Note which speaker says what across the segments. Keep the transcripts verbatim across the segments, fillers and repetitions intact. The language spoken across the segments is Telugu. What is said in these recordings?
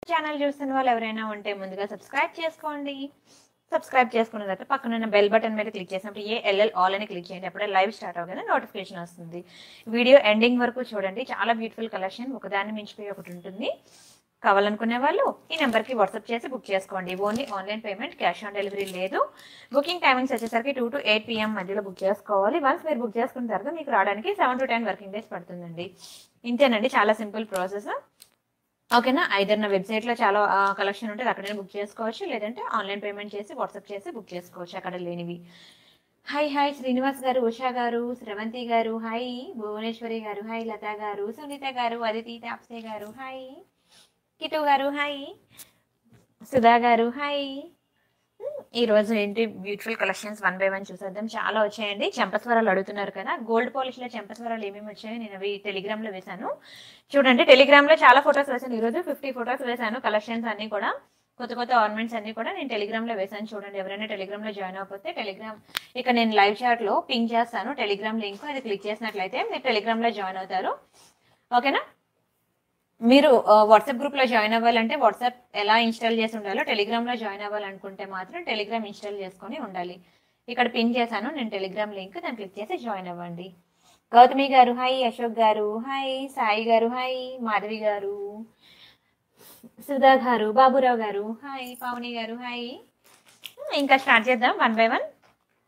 Speaker 1: ఛానల్ చూస్తున్న వాళ్ళు ఎవరైనా ఉంటే ముందుగా సబ్స్క్రైబ్ చేసుకోండి. సబ్స్క్రైబ్ చేసుకున్న తర్వాత పక్కన ఉన్న బెల్ బటన్ మీద క్లిక్ చేసినప్పుడు ఏ ఎల్ఎల్ ఆల్ అని క్లిక్ చేయండి. అప్పుడే లైవ్ స్టార్ట్ అవగానే నోటిఫికేషన్ వస్తుంది. వీడియో ఎండింగ్ వరకు చూడండి. చాలా బ్యూటిఫుల్ కలెక్షన్, ఒకదాన్ని మించిపోయి ఒకటి ఉంటుంది. కావాలనుకునే వాళ్ళు ఈ నెంబర్కి వాట్సాప్ చేసి బుక్ చేసుకోండి. Only online payment, cash on delivery లేదు. బుకింగ్ టైమింగ్స్ వచ్చేసరికి టూ టు ఎయిట్ పిఎం మధ్యలో బుక్ చేసుకోవాలి. వన్స్ మీరు బుక్ చేసుకున్న తర్వాత మీకు రావడానికి seven to ten working days పడుతుందండి. ఇంతేనండి, చాలా సింపుల్ ప్రాసెస్. ఓకేనా, ఐదర్ నా వెబ్సైట్లో చాలా కలెక్షన్ ఉంటుంది, అక్కడైనా బుక్ చేసుకోవచ్చు. లేదంటే ఆన్లైన్ పేమెంట్ చేసి వాట్సాప్ చేసి బుక్ చేసుకోవచ్చు అక్కడ లేనివి. హాయ్ హాయ్ శ్రీనివాస్ గారు, ఉషా గారు, శ్రవంతి గారు, హాయ్ భువనేశ్వరి గారు, హాయ్ లత గారు, సునీత గారు, అదితి తాప్సే గారు, హాయ్ కిటు గారు, హాయ్ సుధా గారు, హాయ్. ఈరోజు ఏంటి beautiful collections one by one చూసేద్దాం. చాలా వచ్చాయండి. చెంపస్వరాలు అడుగుతున్నారు కదా, గోల్డ్ పాలిష్లో చెంపస్వరాలు ఏమేమి వచ్చాయో నేను అవి టెలిగ్రామ్లో వేశాను చూడండి. టెలిగ్రామ్లో చాలా ఫొటోస్ వేసాను. ఈరోజు ఫిఫ్టీ ఫొటోస్ వేసాను. కలెక్షన్స్ అన్నీ కూడా, కొత్త కొత్త ఆర్నమెంట్స్ అన్నీ కూడా నేను టెలిగ్రామ్లో వేసాను చూడండి. ఎవరైనా టెలిగ్రామ్లో జాయిన్ అవ్వకపోతే టెలిగ్రామ్ ఇక నేను లైవ్ చాట్లో పింక్ చేస్తాను టెలిగ్రామ్ లింక్, అది క్లిక్ చేసినట్లయితే మీరు టెలిగ్రామ్లో జాయిన్ అవుతారు. ఓకేనా, మీరు వాట్సాప్ గ్రూప్లో జాయిన్ అవ్వాలంటే వాట్సాప్ ఎలా ఇన్స్టాల్ చేసి ఉండాలో, టెలిగ్రామ్లో జాయిన్ అవ్వాలనుకుంటే మాత్రం టెలిగ్రామ్ ఇన్స్టాల్ చేసుకొని ఉండాలి. ఇక్కడ పిన్ చేశాను నేను టెలిగ్రామ్ లింక్, దాన్ని క్లిక్ చేసి జాయిన్ అవ్వండి. గౌతమి గారు, హాయ్ అశోక్ గారు, హాయ్ సాయి గారు, హాయ్ మాధవి గారు, సుధా గారు, బాబురావు గారు, హాయ్ పావని గారు, హాయ్. ఇంకా స్టార్ట్ చేద్దాం వన్ బై వన్.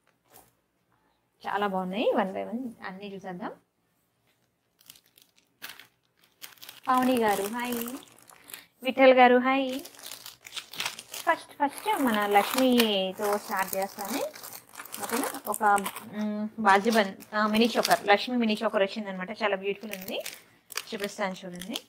Speaker 1: చాలా బాగున్నాయి, వన్ బై వన్ అన్నీ చూసేద్దాం. పావని గారు, హాయ్ విఠల్ గారు, హాయ్. ఫస్ట్ ఫస్ట్ మన లక్ష్మితో స్టార్ట్ చేస్తాను. ఓకేనా, ఒక బాజుబన్ mini choker, Lakshmi mini choker వచ్చింది అనమాట. చాలా బ్యూటిఫుల్ ఉంది, చూపిస్తాను చూడండి.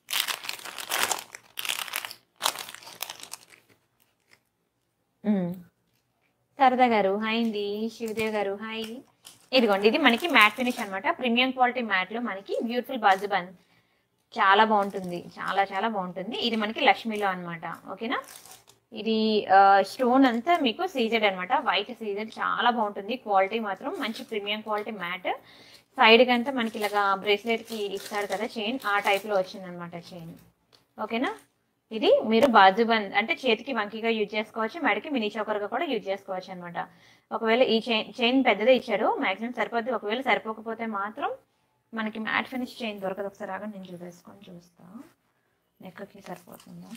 Speaker 1: సరదా గారు, హాయ్ అండి. శివదేవ్ గారు, హాయ్. ఇదిగోండి, ఇది మనకి మ్యాట్ ఫినిష్ అనమాట. ప్రీమియం క్వాలిటీ మ్యాట్లో మనకి బ్యూటిఫుల్ బాజుబన్ చాలా బాగుంటుంది, చాలా చాలా బాగుంటుంది. ఇది మనకి లక్ష్మిలో అనమాట. ఓకేనా, ఇది స్టోన్ అంతా మీకు సీజెడ్ అనమాట, వైట్ సీజెడ్, చాలా బాగుంటుంది. క్వాలిటీ మాత్రం మంచి ప్రీమియం క్వాలిటీ మ్యాట్. సైడ్కి అంతా మనకి ఇలాగా బ్రేస్లెట్కి ఇస్తాడు కదా చైన్, ఆ టైప్లో వచ్చిందనమాట చైన్. ఓకేనా, ఇది మీరు బాజుబంద్ అంటే చేతికి వంకీగా యూజ్ చేసుకోవచ్చు, మెడకి మినీ చోకర్గా కూడా యూజ్ చేసుకోవచ్చు అనమాట. ఒకవేళ ఈ చైన్ చైన్ పెద్దదే ఇచ్చారు, మ్యాక్సిమం సరిపోద్ది. ఒకవేళ సరిపోకపోతే మాత్రం మనకి మ్యాట్ ఫినిష్ చైన్ దొరకదు. ఒకసారి ఆగా నేను చూసేసుకొని చూస్తా, నెక్కి సరిపోతుందా.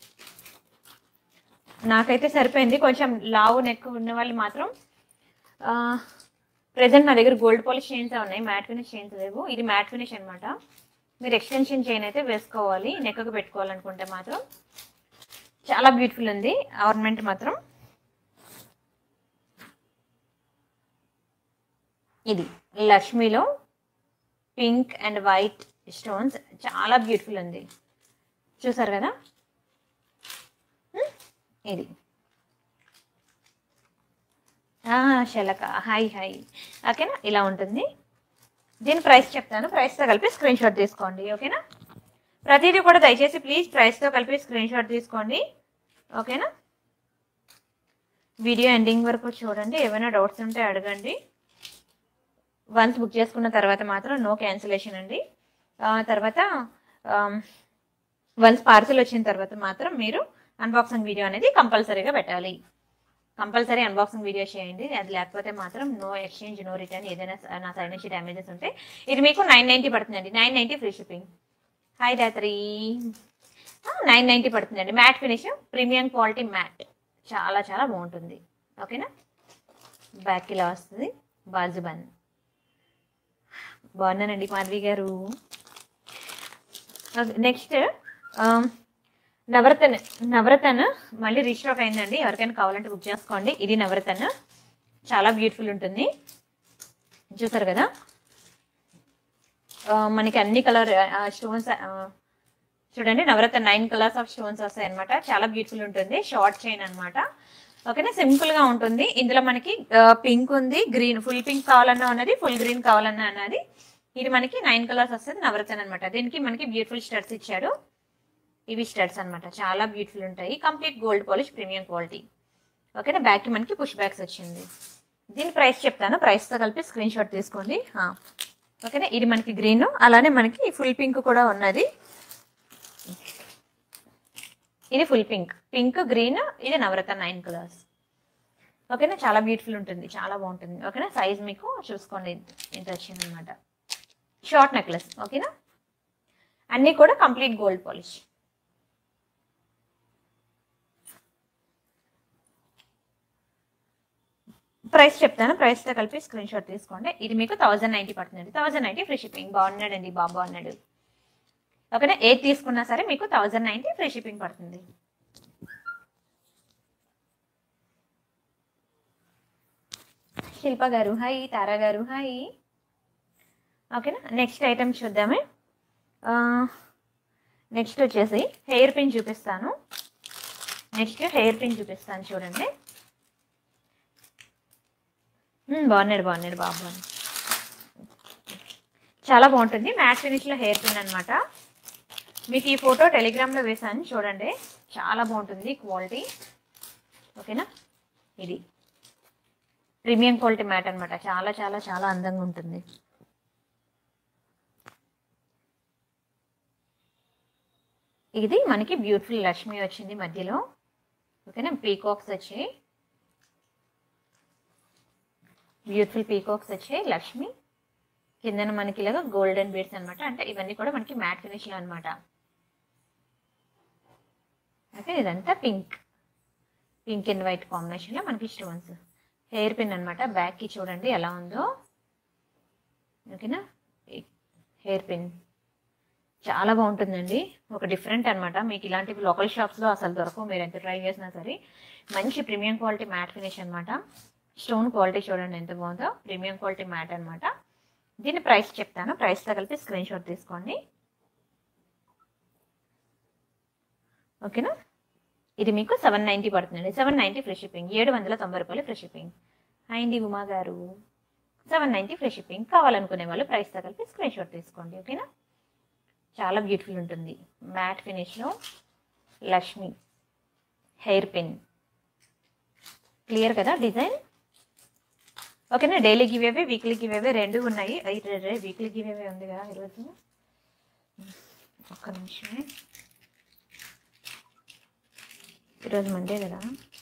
Speaker 1: నాకైతే సరిపోయింది. కొంచెం లావు నెక్ ఉన్న వాళ్ళు మాత్రం, ప్రెజెంట్ నా దగ్గర గోల్డ్ పాలిష్ చైన్స్ ఉన్నాయి, మ్యాట్ ఫినిష్ చైన్స్ లేవు. ఇది మ్యాట్ ఫినిష్ అనమాట. మీరు ఎక్స్టెన్షన్ చైన్ అయితే వేసుకోవాలి, నెక్కి పెట్టుకోవాలనుకుంటే మాత్రం. చాలా బ్యూటిఫుల్ ఉంది ఆర్నమెంట్ మాత్రం. ఇది లక్ష్మిలో పింక్ అండ్ వైట్ స్టోన్స్, చాలా బ్యూటిఫుల్ ఉంది, చూసారు కదా. ఇది శలక, హాయ్ హాయ్. ఓకేనా, ఇలా ఉంటుంది. దీని ప్రైస్ చెప్తాను, ప్రైస్తో కలిపి స్క్రీన్ షాట్ తీసుకోండి. ఓకేనా, ప్రతిదీ కూడా దయచేసి ప్లీజ్ ప్రైస్తో కలిపి స్క్రీన్ షాట్ తీసుకోండి. ఓకేనా, వీడియో ఎండింగ్ వరకు చూడండి. ఏమైనా డౌట్స్ ఉంటే అడగండి. వన్స్ బుక్ చేసుకున్న తర్వాత మాత్రం నో క్యాన్సిలేషన్ అండి. తర్వాత వన్స్ పార్సిల్ వచ్చిన తర్వాత మాత్రం మీరు అన్బాక్సింగ్ వీడియో అనేది కంపల్సరీగా పెట్టాలి. కంపల్సరీ అన్బాక్సింగ్ వీడియో చేయండి. అది లేకపోతే మాత్రం నో ఎక్స్చేంజ్, నో రిటర్న్. ఏదైనా నా సైడ్ నుంచి డ్యామేజెస్ ఉంటే ఇది మీకు నైన్ నైంటీ పడుతుందండి. Nine ninety free shipping. Hi రాత్రి, నైన్ నైంటీ పడుతుందండి. Matte finish, premium quality matte, చాలా చాలా బాగుంటుంది. ఓకేనా, బ్యాక్ ఇలా వస్తుంది బాజుబన్. బాగున్నానండి మాధవి గారు. నెక్స్ట్ నవరతన్, నవరతన్ మళ్ళీ రీస్టాక్ అయిందండి. ఎవరికైనా కావాలంటే బుక్ చేసుకోండి. ఇది నవరతన్, చాలా బ్యూటిఫుల్ ఉంటుంది, చూసారు కదా. మనకి అన్ని కలర్ స్టోన్స్ చూడండి. Navratan nine colours of stones వస్తాయి అనమాట. చాలా బ్యూటిఫుల్ ఉంటుంది. షార్ట్ చైన్ అనమాట. ఓకేనా, సింపుల్ గా ఉంటుంది. ఇందులో మనకి పింక్ ఉంది, గ్రీన్, ఫుల్ పింక్ కావాలన్నా ఉన్నది, ఫుల్ గ్రీన్ కావాలన్నా అన్నది. ఇది మనకి నైన్ కలర్స్ వస్తుంది నవరతన్ అనమాట. దీనికి మనకి బ్యూటిఫుల్ స్టడ్స్ ఇచ్చాడు. ఇవి స్టడ్స్ అనమాట, చాలా బ్యూటిఫుల్ ఉంటాయి. Complete gold polish, premium quality. ఓకేనా, బ్యాక్ కి మనకి పుష్ బ్యాక్స్ వచ్చింది. దీని ప్రైస్ చెప్తాను, ప్రైస్తో కలిపి స్క్రీన్ షాట్ తీసుకోండి. ఓకేనా, ఇది మనకి గ్రీన్, అలానే మనకి ఫుల్ పింక్ కూడా ఉన్నది. ఇది ఫుల్ పింక్, పింక్ గ్రీన్, ఇది నవరత్న నైన్ కలర్స్. ఓకేనా, చాలా బ్యూటిఫుల్ ఉంటుంది, చాలా బాగుంటుంది. ఓకేనా, సైజ్ మీకు చూసుకోండి ఎంత వచ్చింది అనమాట. Short necklace. ఓకేనా, అన్నీ కూడా కంప్లీట్ గోల్డ్ పాలిష్. ప్రైస్ చెప్తాను, ప్రైస్తో కలిపి స్క్రీన్ షాట్ తీసుకోండి. ఇది మీకు థౌజండ్ నైంటీ పడుతుంది. Thousand ninety free shipping. బాగున్నాడండి బాబు అన్నాడు. ఓకేనా, ఏది తీసుకున్నా సరే మీకు థౌజండ్ నైంటీ ఫ్రీ షిప్పింగ్ పడుతుంది. శిల్ప గారు హాయ్, తారా గారు హాయ్. ఓకేనా, నెక్స్ట్ ఐటమ్ చూద్దామే. నెక్స్ట్ వచ్చేసి హెయిర్ పిన్ చూపిస్తాను. నెక్స్ట్ హెయిర్ పిన్ చూపిస్తాను చూడండి. బాగున్నాడు బాగున్నాడు బాబు అని. చాలా బాగుంటుంది, మ్యాట్ ఫినిష్లో హెయిర్ పిన్ అనమాట. మీకు ఈ ఫోటో టెలిగ్రామ్లో వేసాను చూడండి, చాలా బాగుంటుంది క్వాలిటీ. ఓకేనా, ఇది ప్రీమియం క్వాలిటీ మ్యాట్ అనమాట. చాలా చాలా చాలా అందంగా ఉంటుంది. ఇది మనకి బ్యూటిఫుల్ లక్ష్మి వచ్చింది మధ్యలో. ఓకేనా, పీకాక్స్ వచ్చాయి, బ్యూటిఫుల్ పీకాక్స్ వచ్చాయి. లక్ష్మి కిందన మనకి ఇలాగా గోల్డెన్ బీడ్స్ అనమాట. అంటే ఇవన్నీ కూడా మనకి మ్యాట్ ఫినిష్లో అనమాట. ఓకే, ఇదంతా పింక్, పింక్ అండ్ వైట్ కాంబినేషన్లో మనకి స్టోన్స్. హెయిర్ పిన్ అనమాట. బ్యాక్కి చూడండి ఎలా ఉందో. ఓకేనా, హెయిర్ పిన్ చాలా బాగుంటుందండి, ఒక డిఫరెంట్ అనమాట. మీకు ఇలాంటివి లోకల్ షాప్స్లో అసలు దొరకవు, మీరు ఎంత ట్రై చేసినా సరే. మంచి ప్రీమియం క్వాలిటీ మ్యాట్ ఫినిష్ అనమాట. స్టోన్ క్వాలిటీ చూడండి ఎంత బాగుందో, ప్రీమియం క్వాలిటీ మ్యాట్ అనమాట. దీని ప్రైస్ చెప్తాను, ప్రైస్తో కలిపి స్క్రీన్ షాట్ తీసుకోండి. ఓకేనా, ఇది మీకు సెవెన్ నైంటీ పడుతుందండి. Seven ninety free shipping. ఏడు వందల తొంభై రూపాయలు ఫ్రీ షిప్పింగ్. అండి ఉమా గారు సెవెన్ నైంటీ ఫ్రీ షిప్పింగ్. కావాలనుకునే వాళ్ళు ప్రైస్తో కలిపి స్క్రీన్ షాట్ తీసుకోండి. ఓకేనా, చాలా బ్యూటిఫుల్ ఉంటుంది. మ్యాట్ ఫినిష్లో లక్ష్మి హెయిర్ పిన్. క్లియర్ కదా డిజైన్. ఓకేనా, daily give away, weekly give away రెండు ఉన్నాయి. అయితే వీక్లీ గివ్ అవే ఉంది కదా ఈరోజు. ఒక్క నిమిషమే, ఈరోజు మండే కదా.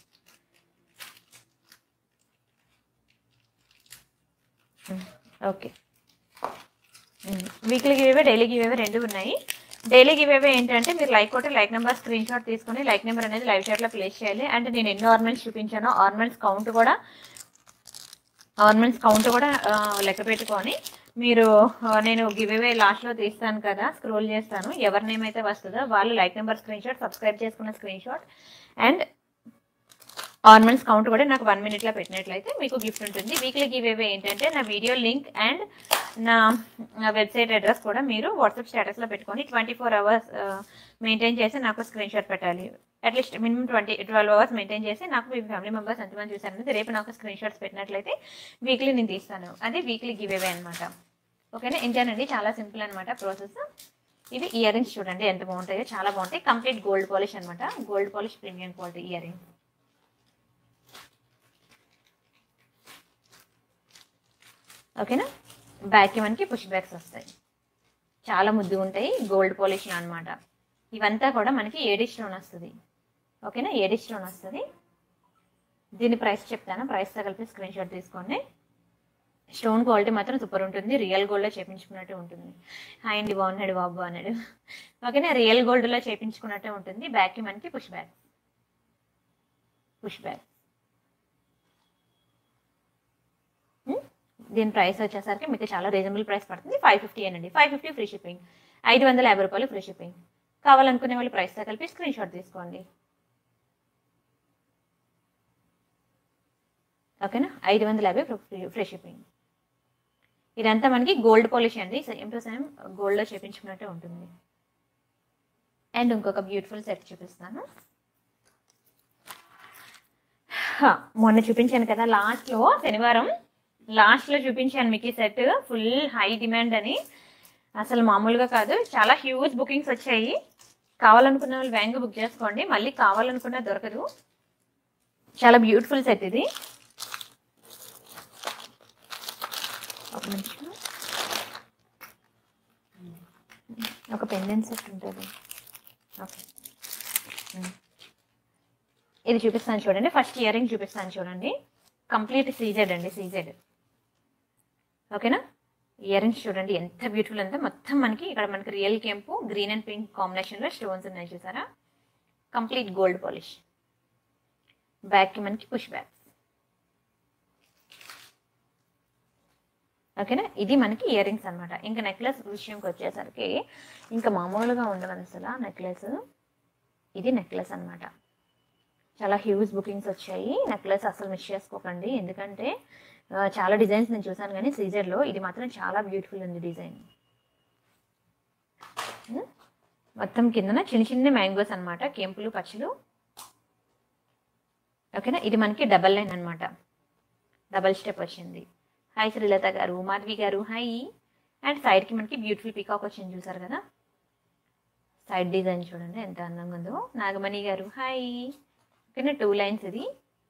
Speaker 1: Okay, weekly give away, daily give away రెండు ఉన్నాయి. డైలీ గివ్ అవే ఏంటంటే మీరు లైక్ కొట్టి లైక్ నెంబర్ స్క్రీన్ షాట్ తీసుకొని లైక్ నెంబర్ అనేది లైవ్ చాట్లో ప్లేస్ చేయాలి. అండ్ నేను ఎన్ని ఆర్నమెంట్స్ చూపించానో ఆర్నమెంట్స్ కౌంట్ కూడా ఆర్నమెంట్స్ కౌంట్ కూడా లెక్క పెట్టుకొని మీరు, నేను గివ్ అవే లాస్ట్లో తీస్తాను కదా, స్క్రోల్ చేస్తాను, ఎవరి నేమ్ అయితే వస్తుందో వాళ్ళు like number screenshot, subscribe చేసుకున్న screenshot and ornaments count కూడా నాకు వన్ మినిట్లో పెట్టినట్లయితే మీకు గిఫ్ట్ ఉంటుంది. వీక్లీ గివ్ అవే ఏంటంటే నా వీడియో లింక్ అండ్ నా వెబ్సైట్ అడ్రస్ కూడా మీరు వాట్సాప్ స్టేటస్లో పెట్టుకొని ట్వంటీ ఫోర్ అవర్స్ మెయింటైన్ చేసి నాకు స్క్రీన్ షాట్ పెట్టాలి. At least minimum twenty twelve hours maintain చేసి నాకు మీ ఫ్యామిలీ మెంబర్స్ ఎంతమంది చూసారనేది రేపు నాకు స్క్రీన్ షాట్స్ పెట్టినట్లయితే వీక్లీ నేను తీస్తాను. అది వీక్లీ గివ్ అవే అనమాట. ఓకేనా, ఇంతేనండి, చాలా సింపుల్ అనమాట ప్రాసెస్. ఇవి ఇయర్ రింగ్స్ చూడండి ఎంత బాగుంటాయో, చాలా బాగుంటాయి. కంప్లీట్ గోల్డ్ పాలిష్ అనమాట, gold polish premium quality ear rings. ఓకేనా, బ్యాక్కి మనకి పుష్ బ్యాక్స్ వస్తాయి, చాలా ముద్దుగా ఉంటాయి, గోల్డ్ పాలిష్లో అనమాట. ఇవంతా కూడా మనకి ఏడీ స్టోన్ వస్తుంది. ఓకేనా, ఏడీ స్టోన్ వస్తుంది. దీని ప్రైస్ చెప్తాను, ప్రైస్తో కలిపి స్క్రీన్ షాట్ తీసుకోండి. స్టోన్ క్వాలిటీ మాత్రం సూపర్ ఉంటుంది, రియల్ గోల్డ్లో చేయించుకున్నట్టే ఉంటుంది. హాయ్ అండి బాగున్నాడు బాబు అన్నాడు. ఓకేనా, రియల్ గోల్డ్లో చేయించుకున్నట్టే ఉంటుంది. బ్యాక్కి మనకి పుష్ బ్యాక్, పుష్ బ్యాక్. దీని ప్రైస్ వచ్చేసరికి మీకు చాలా రీజనబుల్ ప్రైస్ పడుతుంది, ఫైవ్ ఫిఫ్టీ అనండి. Five fifty free shipping. ఐదు వందల యాభై రూపాయలు ఫ్రీ షిప్పింగ్. కావాలనుకునే వాళ్ళు ప్రైస్తో కలిపి స్క్రీన్ షాట్ తీసుకోండి. ఓకేనా, ఐదు వందల యాభై ఫ్రీ షిప్పింగ్. ఇదంతా మనకి గోల్డ్ పాలిష్ అండి, సేమ్ టు సేమ్ గోల్డ్లో చేయించుకున్నట్టే ఉంటుంది. అండ్ ఇంకొక బ్యూటిఫుల్ సెట్ చూపిస్తాను. మొన్న చూపించాను కదా లాస్ట్లో, శనివారం లాస్ట్లో చూపించాను మీకు ఈ సెట్. ఫుల్ హై డిమాండ్ అని, అసలు మామూలుగా కాదు, చాలా హ్యూజ్ బుకింగ్స్ వచ్చాయి. కావాలనుకున్న వాళ్ళు వేగంగా బుక్ చేసుకోండి, మళ్ళీ కావాలనుకున్నా దొరకదు. చాలా బ్యూటిఫుల్ సెట్ ఇది. ఒక నిమిషం, ఒక పెండెంట్ సెట్ ఉంటుంది. ఓకే, ఇది చూపిస్తాను చూడండి. ఫస్ట్ ఇయర్ రింగ్ చూపిస్తాను చూడండి. కంప్లీట్ సీజెడ్ అండి, సీజెడ్. ఓకేనా. ఇయర్ రింగ్స్ చూడండి ఎంత బ్యూటిఫుల్ అంటే మొత్తం మనకి ఇక్కడ మనకి రియల్ కెంపు గ్రీన్ అండ్ పింక్ కాంబినేషన్లో స్టోన్స్ ఉన్నాయి చూసారా. Complete gold polish. బ్యాక్కి మనకి పుష్ బ్యాక్. ఓకేనా. ఇది మనకి ఇయర్ రింగ్స్ అనమాట. ఇంకా నెక్లెస్ విషయంకి వచ్చేసరికి ఇంకా మామూలుగా ఉండదు అసలు నెక్లెస్. ఇది నెక్లెస్ అనమాట. చాలా హ్యూజ్ బుకింగ్స్ వచ్చాయి. నెక్లెస్ అసలు మిస్ చేసుకోకండి, ఎందుకంటే చాలా డిజైన్స్ నేను చూసాను కానీ సీజర్లో ఇది మాత్రం చాలా బ్యూటిఫుల్ ఉంది డిజైన్. మొత్తం కిందన చిన్న చిన్న మ్యాంగోస్ అనమాట, కెంపులు పచ్చలు. ఓకేనా. ఇది మనకి డబల్ లైన్ అనమాట, డబల్ స్టెప్ వచ్చింది. హాయ్ శ్రీలత గారు, మాధవి గారు హాయ్. అండ్ సైడ్కి మనకి బ్యూటిఫుల్ పీకాక్ వచ్చింది చూసారు కదా. సైడ్ డిజైన్ చూడండి ఎంత అందంగా ఉందో. నాగమణి గారు హాయ్. ఓకేనా. టూ లైన్స్ ఇది.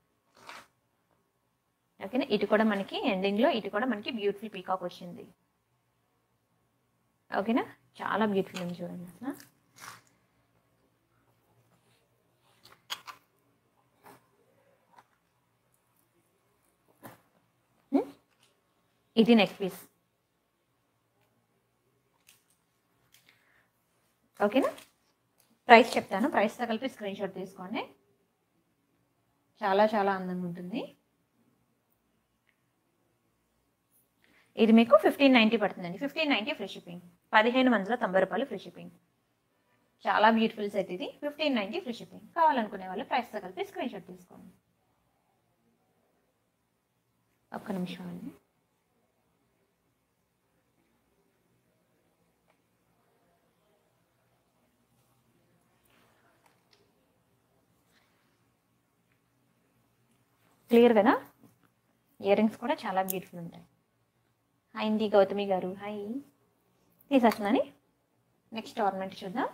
Speaker 1: ఓకేనా. ఇటు కూడా మనకి ఎండింగ్లో ఇటు కూడా మనకి బ్యూటిఫుల్ పీకాక్ వచ్చింది. ఓకేనా. చాలా బ్యూటిఫుల్ ఉంది చూడండి అసలు. ఇది నెక్ పీస్. ఓకేనా. ప్రైస్ చెప్తాను, ప్రైస్తో కలిపి స్క్రీన్ షాట్ తీసుకోండి. చాలా చాలా అందంగా ఉంటుంది. ఇది మీకు ఫిఫ్టీన్ నైంటీ పడుతుందండి. Fifteen ninety free shipping. పదిహేను వందల తొంభై రూపాయలు ఫ్రీ షిప్పింగ్. చాలా బ్యూటిఫుల్ సెట్ ఇది. Fifteen ninety free shipping. కావాలనుకునే వాళ్ళు ప్రైస్తో కలిపి స్క్రీన్ షాట్ తీసుకోండి. ఒక్క నిమిషం అండి. క్లియర్ కదా. ఇయర్ రింగ్స్ కూడా చాలా బ్యూటిఫుల్ ఉంటాయి. హాయ్ ఇంది గౌతమి గారు హాయ్. తీసేస్తున్నాని. నెక్స్ట్ ఆర్నమెంట్ చూద్దాం.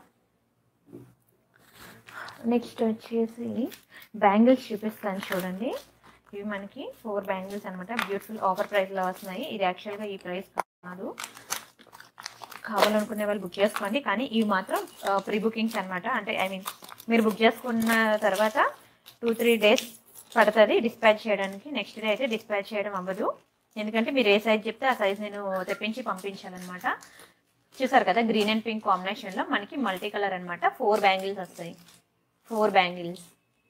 Speaker 1: నెక్స్ట్ వచ్చేసి బ్యాంగిల్స్ చూపిస్తాను చూడండి. ఇవి మనకి ఫోర్ బ్యాంగిల్స్ అనమాట. బ్యూటిఫుల్ ఆఫర్ ప్రైస్లో వస్తున్నాయి. ఇది యాక్చువల్గా ఈ ప్రైస్ కాదు, కావాలనుకునే వాళ్ళు బుక్ చేసుకోండి. కానీ ఇవి మాత్రం ప్రీ బుకింగ్స్ అనమాట. అంటే ఐ మీన్ మీరు బుక్ చేసుకున్న తర్వాత టూ త్రీ డేస్ పడుతుంది డిస్పాచ్ చేయడానికి. నెక్స్ట్ డే అయితే డిస్పాచ్ చేయడం అవ్వదు, ఎందుకంటే మీరు ఏ సైజ్ చెప్తే ఆ సైజ్ నేను తెప్పించి పంపించాలన్నమాట. చూసారు కదా గ్రీన్ అండ్ పింక్ కాంబినేషన్లో మనకి మల్టీ కలర్ అనమాట. ఫోర్ బ్యాంగిల్స్ వస్తాయి, ఫోర్ బ్యాంగిల్స్.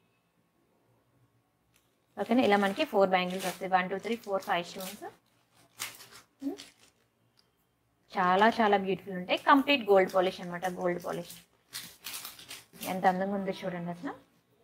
Speaker 1: ఓకేనా. ఇలా మనకి ఫోర్ బ్యాంగిల్స్ వస్తాయి. One two three four five stones. చాలా చాలా బ్యూటిఫుల్ ఉంటాయి. కంప్లీట్ గోల్డ్ పాలిష్ అనమాట, గోల్డ్ పాలిష్. ఎంత అందంగా ఉందో చూడండి అసలు.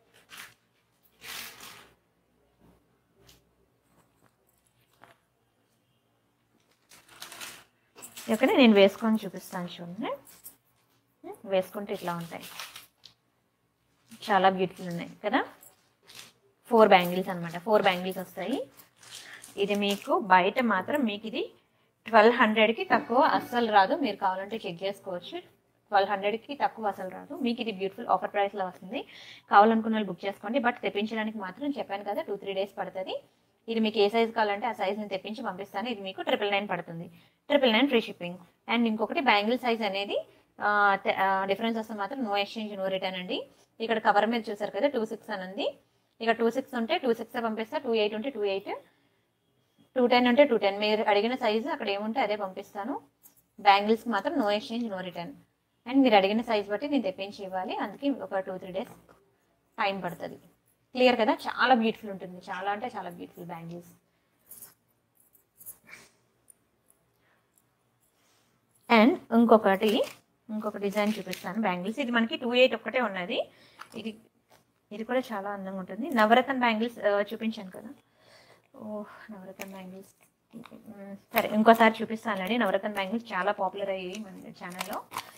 Speaker 1: ఓకేనా. నేను వేసుకొని చూపిస్తాను చూడండి. వేసుకుంటే ఇట్లా ఉంటాయి. చాలా బ్యూటిఫుల్ ఉన్నాయి కదా. ఫోర్ బ్యాంగిల్స్ అనమాట, ఫోర్ బ్యాంగిల్స్ వస్తాయి. ఇది మీకు బయట మాత్రం మీకు ఇది ట్వెల్వ్ హండ్రెడ్కి తక్కువ అస్సలు రాదు. మీరు కావాలంటే చెక్ చేసుకోవచ్చు. ట్వెల్వ్ హండ్రెడ్కి తక్కువ అసలు రాదు. మీకు ఇది బ్యూటిఫుల్ ఆఫర్ ప్రైస్లో వస్తుంది. కావాలనుకున్న వాళ్ళు బుక్ చేసుకోండి. బట్ తెప్పించడానికి మాత్రం చెప్పాను కదా టూ త్రీ డేస్ పడుతుంది. ఇది మీకు ఏ సైజ్ కావాలంటే ఆ సైజ్ నేను తెప్పించి పంపిస్తాను. ఇది మీకు ట్రిపుల్ నైన్ పడుతుంది. Triple nine free shipping. And ఇంకొకటి బ్యాంగిల్ సైజ్ అనేది డిఫరెన్స్ వస్తే మాత్రం నో ఎక్స్చేంజ్ నో రిటర్న్ అండి. ఇక్కడ కవర్ మీద చూసారు కదా టూ సిక్స్ అని ఉంది. ఇక టూ సిక్స్ ఉంటే టూ సిక్స్ పంపిస్తా, టూ ఎయిట్ ఉంటే టూ ఎయిట్, టూ టెన్ ఉంటే టూ టెన్. మీరు అడిగిన సైజు అక్కడ ఏముంటే అదే పంపిస్తాను. బ్యాంగిల్స్కి మాత్రం no exchange no return. And మీరు అడిగిన సైజ్ బట్టి నేను తెప్పించి ఇవ్వాలి. అందుకే ఒక టూ త్రీ డేస్ టైం పడుతుంది. క్లియర్ కదా. చాలా బ్యూటిఫుల్ ఉంటుంది, చాలా అంటే చాలా బ్యూటిఫుల్ బ్యాంగిల్స్. అండ్ ఇంకొకటి ఇంకొక డిజైన్ చూపిస్తాను బ్యాంగిల్స్. ఇది మనకి టూ ఎయిట్ ఒక్కటే ఉన్నది. ఇది ఇది కూడా చాలా అందంగా ఉంటుంది. నవరత్న బ్యాంగిల్స్ చూపించాను కదా. ఓ నవరత్న బ్యాంగిల్స్ సరే ఇంకోసారి చూపిస్తానండి. నవరత్న బ్యాంగిల్స్ చాలా పాపులర్ అయ్యాయి మన ఛానల్లో.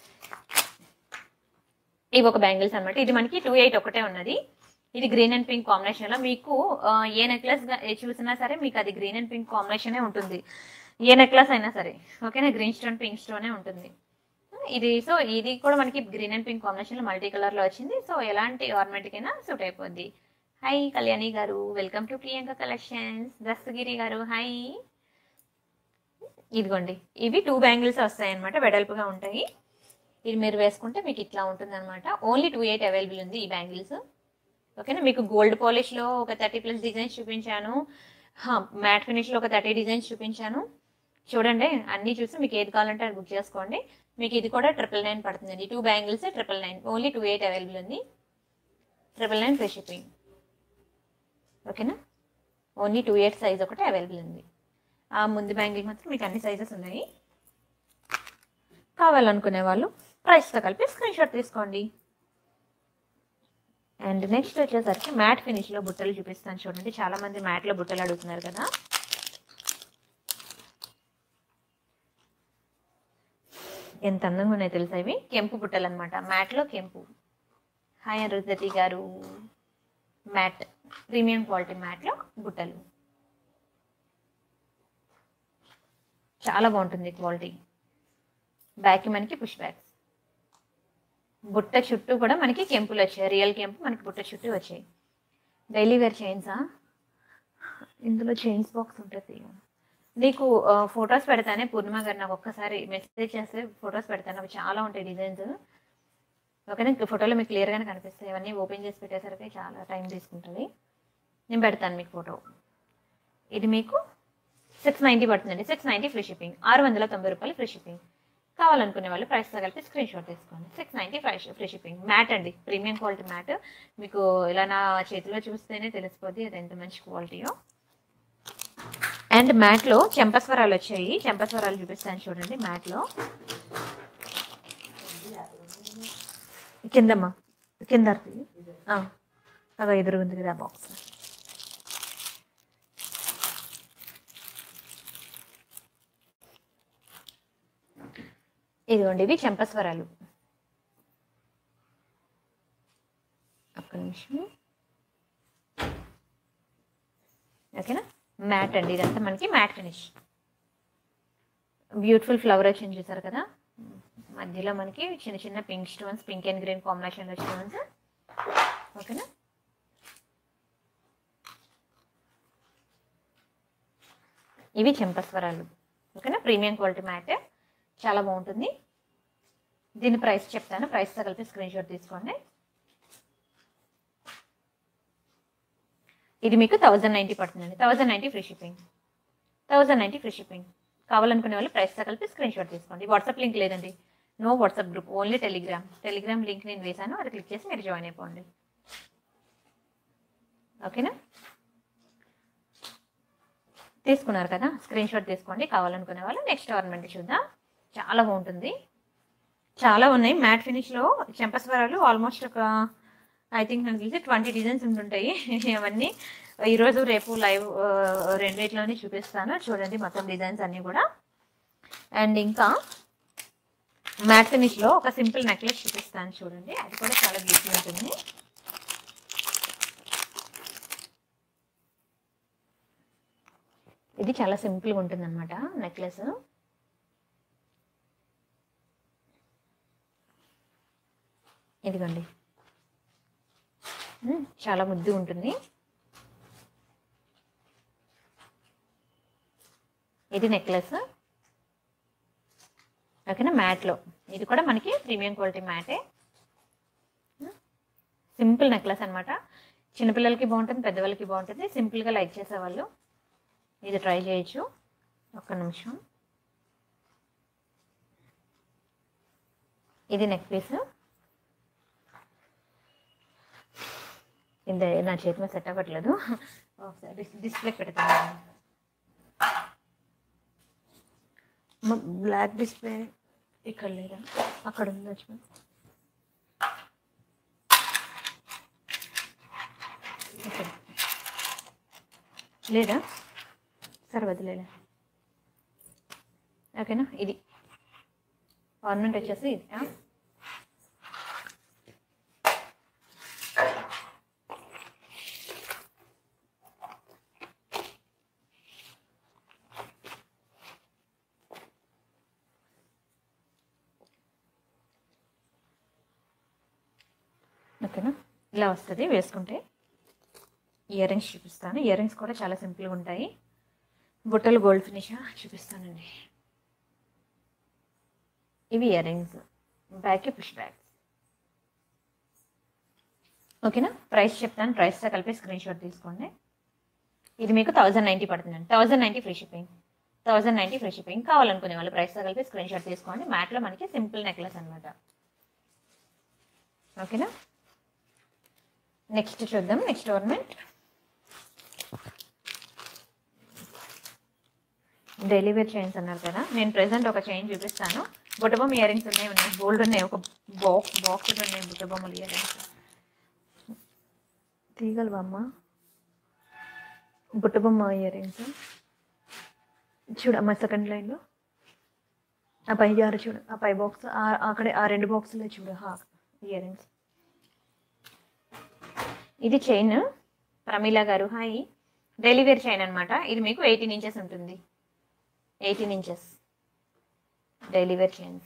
Speaker 1: ఇవి ఒక బ్యాంగిల్స్ అనమాట. ఇది మనకి టూ ఎయిట్ ఒకటే ఉన్నది. ఇది గ్రీన్ అండ్ పింక్ కాంబినేషన్లో మీకు ఏ నెక్లెస్ చూసినా సరే మీకు అది గ్రీన్ అండ్ పింక్ కాంబినేషనే ఉంటుంది. ఏ నెక్లెస్ అయినా సరే. ఓకేనా. గ్రీన్ స్టోన్ పింక్ స్టోనే ఉంటుంది ఇది. సో ఇది కూడా మనకి గ్రీన్ అండ్ పింక్ కాంబినేషన్లో మల్టీ కలర్లో వచ్చింది. సో ఎలాంటి ఆర్నమెంట్కైనా సూట్ అయిపోద్ది. హాయ్ కళ్యాణి గారు, welcome to Priyanka collections. Dastagiri గారు హాయ్. ఇదిగోండి ఇవి టూ బ్యాంగిల్స్ వస్తాయి అనమాట, వెడల్పుగా ఉంటాయి. ఇది మీరు వేసుకుంటే మీకు ఇట్లా ఉంటుంది అనమాట. ఓన్లీ టూ ఎయిట్ అవైలబుల్ ఉంది ఈ బ్యాంగిల్స్. ఓకేనా. మీకు గోల్డ్ పాలిష్లో ఒక థర్టీ ప్లస్ డిజైన్స్ చూపించాను, మ్యాట్ ఫినిష్లో ఒక థర్టీ డిజైన్స్ చూపించాను. చూడండి, అన్నీ చూసి మీకు ఏది కావాలంటే అది బుక్ చేసుకోండి. మీకు ఇది కూడా ట్రిపుల్ నైన్ పడుతుందండి. Two bangles triple nine, only two eight available ఉంది. Triple nine free shipping. ఓకేనా, ఓన్లీ టూ ఎయిట్ సైజ్ ఒకటి అవైలబుల్ ఉంది. ఆ ముందు బ్యాంగిల్ మాత్రం మీకు అన్ని సైజెస్ ఉన్నాయి. కావాలనుకునే వాళ్ళు ప్రైస్తో కలిపి స్క్రీన్ షాట్ తీసుకోండి. అండ్ నెక్స్ట్ వచ్చేసరికి మ్యాట్ ఫినిష్లో బుట్టలు చూపిస్తాను చూడండి. చాలామంది మ్యాట్లో బుట్టలు అడుగుతున్నారు కదా. ఎంత అందంగా ఉన్నాయి తెలుసా ఇవి. కెంపు బుట్టలు అనమాట, మ్యాట్లో కెంపు. హాయ్ అరుధతి గారు. మ్యాట్ ప్రీమియం క్వాలిటీ మ్యాట్లో బుట్టలు చాలా బాగుంటుంది క్వాలిటీ. బ్యాక్ మనకి పుష్ బ్యాగ్స్, బుట్ట చుట్టూ కూడా మనకి కెంపులు వచ్చాయి. రియల్ కెంపు మనకి బుట్ట చుట్టూ వచ్చాయి. డైలీ వేర్ చైన్సా, ఇందులో చైన్స్ బాక్స్ ఉంటుంది. నీకు ఫొటోస్ పెడతానే పూర్ణిమ గారు, నాకు ఒక్కసారి మెసేజ్ చేస్తే ఫొటోస్ పెడతాను. అవి చాలా ఉంటాయి డిజైన్స్. ఓకేనా, ఫోటోలో మీకు క్లియర్గానే కనిపిస్తాయి. ఇవన్నీ ఓపెన్ చేసి పెట్టేసరికి చాలా టైం తీసుకుంటుంది. నేను పెడతాను మీకు ఫోటో. ఇది మీకు సిక్స్ నైంటీ పడుతుందండి. Six ninety free shipping. ఆరు వందల తొంభై రూపాయలు ఫ్రీ షిప్పింగ్. కావాలనుకునే వాళ్ళు ప్రైస్తో కలిపి స్క్రీన్ షాట్ తీసుకోండి. Six ninety free free shipping. Matte అండి, ప్రీమియం క్వాలిటీ మ్యాట్. మీకు ఇలా నా చేతిలో చూస్తేనే తెలిసిపోద్ది అది ఎంత మంచి క్వాలిటీయో. అండ్ మ్యాట్లో చెంపస్వరాలు వచ్చాయి. చెంపస్వరాలు చూపిస్తాను చూడండి. మ్యాట్లో కిందమ్మా, కింద అదో ఎదురుగుంది కదా బాక్స్. ఇదిగోండి, ఇవి చెంపస్వరాలు. ఒక్క నిమిషం. ఓకేనా, మ్యాట్ అండి ఇదంతా మనకి మ్యాట్ ఫినిష్. బ్యూటిఫుల్ ఫ్లవర్ వచ్చింది చూసారు కదా. మధ్యలో మనకి చిన్న చిన్న pink stones, pink and green కాంబినేషన్లో స్టోన్స్. ఓకేనా, ఇవి చెంపస్వరాలు. ఓకేనా, ప్రీమియం క్వాలిటీ మ్యాట్ చాలా బాగుంటుంది. దీని ప్రైస్ చెప్తాను, ప్రైస్తో కలిపి స్క్రీన్ షాట్ తీసుకోండి. ఇది మీకు థౌజండ్ నైంటీ పడుతుందండి. Thousand ninety free shipping. Thousand ninety free shipping. కావాలనుకునే వాళ్ళు ప్రైస్తో కలిపి స్క్రీన్ షాట్ తీసుకోండి. వాట్సాప్ లింక్ లేదండి, no WhatsApp group, only Telegram. Telegram link నేను వేసాను, అది క్లిక్ చేసి మీరు జాయిన్ అయిపోండి. ఓకేనా, తీసుకున్నారు కదా, స్క్రీన్ షాట్ తీసుకోండి. కావాలనుకునే వాళ్ళు నెక్స్ట్ ఆర్నమెంట్ చూద్దాం. చాలా బాగుంటుంది. చాలా ఉన్నాయి మ్యాట్ ఫినిష్లో చెంపస్వరాలు. ఆల్మోస్ట్ ఒక ఐ థింక్ నాకు తెలిసి ట్వంటీ డిజైన్స్ ఉంటుంటాయి. అవన్నీ ఈరోజు రేపు లైవ్ రెండిట్లోనే చూపిస్తాను చూడండి, మొత్తం డిజైన్స్ అన్నీ కూడా. అండ్ ఇంకా మ్యాట్ ఫినిష్లో ఒక సింపుల్ నెక్లెస్ చూపిస్తాను చూడండి, అది కూడా చాలా బ్యూటిఫుల్ ఉంటుంది. ఇది చాలా సింపుల్గా ఉంటుంది అనమాట నెక్లెస్. ఇదిగోండి, చాలా ముద్దు ఉంటుంది. ఇది నెక్లెస్. ఓకేనా, మ్యాట్లో ఇది కూడా మనకి ప్రీమియం క్వాలిటీ మ్యాటే. సింపుల్ నెక్లెస్ అనమాట. చిన్నపిల్లలకి బాగుంటుంది, పెద్దవాళ్ళకి బాగుంటుంది. సింపుల్గా లైక్ చేసేవాళ్ళు ఇది ట్రై చేయొచ్చు. ఒక్క నిమిషం. ఇది నెక్ పీస్. ఇంత నా చేతి మీద సెట్ అవ్వట్లేదు, ఒకసారి డిస్ప్లే పెడతాను. బ్లాక్ డిస్ప్లే ఇక్కడ లేదా, అక్కడ ఉంది లేదా, సరే వదిలేదా. ఓకేనా, ఇది ఆర్నమెంట్ వచ్చేసి ఇది. ఓకేనా, ఇలా వస్తుంది వేసుకుంటే. ఇయర్ రింగ్స్ చూపిస్తాను. ఇయర్ రింగ్స్ కూడా చాలా సింపుల్గా ఉంటాయి. బుట్టలు గోల్డ్ ఫినిష్ చూపిస్తానండి. ఇవి ear rings, back push bags. ఓకేనా. ప్రైస్ చెప్తాను, ప్రైస్తో కలిపి స్క్రీన్ షాట్ తీసుకోండి. ఇది మీకు థౌజండ్ నైంటీ పడుతుందండి. Thousand ninety free shipping, thousand ninety free shipping. కావాలనుకునే వాళ్ళు ప్రైస్తో కలిపి స్క్రీన్ షాట్ తీసుకోండి. మ్యాట్లో మనకి సింపుల్ నెక్లెస్ అనమాట. ఓకేనా. నెక్స్ట్ చూద్దాం. Next ornament daily wear chains అన్నారు కదా, నేను ప్రెసెంట్ ఒక చైన్ చూపిస్తాను. బుట్టబొమ్మ ఇయర్ రింగ్స్ ఉన్నాయి ఉన్నాయి గోల్డ్ ఉన్నాయి, ఒక బాక్స్ బాక్స్ ఉన్నాయి బుట్టబొమ్మలు ఇయర్ రింగ్స్. తీగలవమ్మ బుట్టబొమ్మ ఇయర్ రింగ్స్ చూడమ్మా, సెకండ్ లైన్లో ఆ పై జారు చూడు, ఆ పై బాక్స్ అక్కడే ఆ రెండు బాక్సులే చూడు, హా ఇయర్ రింగ్స్. ఇది చైన్ ప్రమీల గారు, హాయ్. డైలీ వేర్ చైన్ అనమాట. ఇది మీకు ఎయిటీన్ ఇంచెస్ ఉంటుంది, eighteen inches daily wear chains.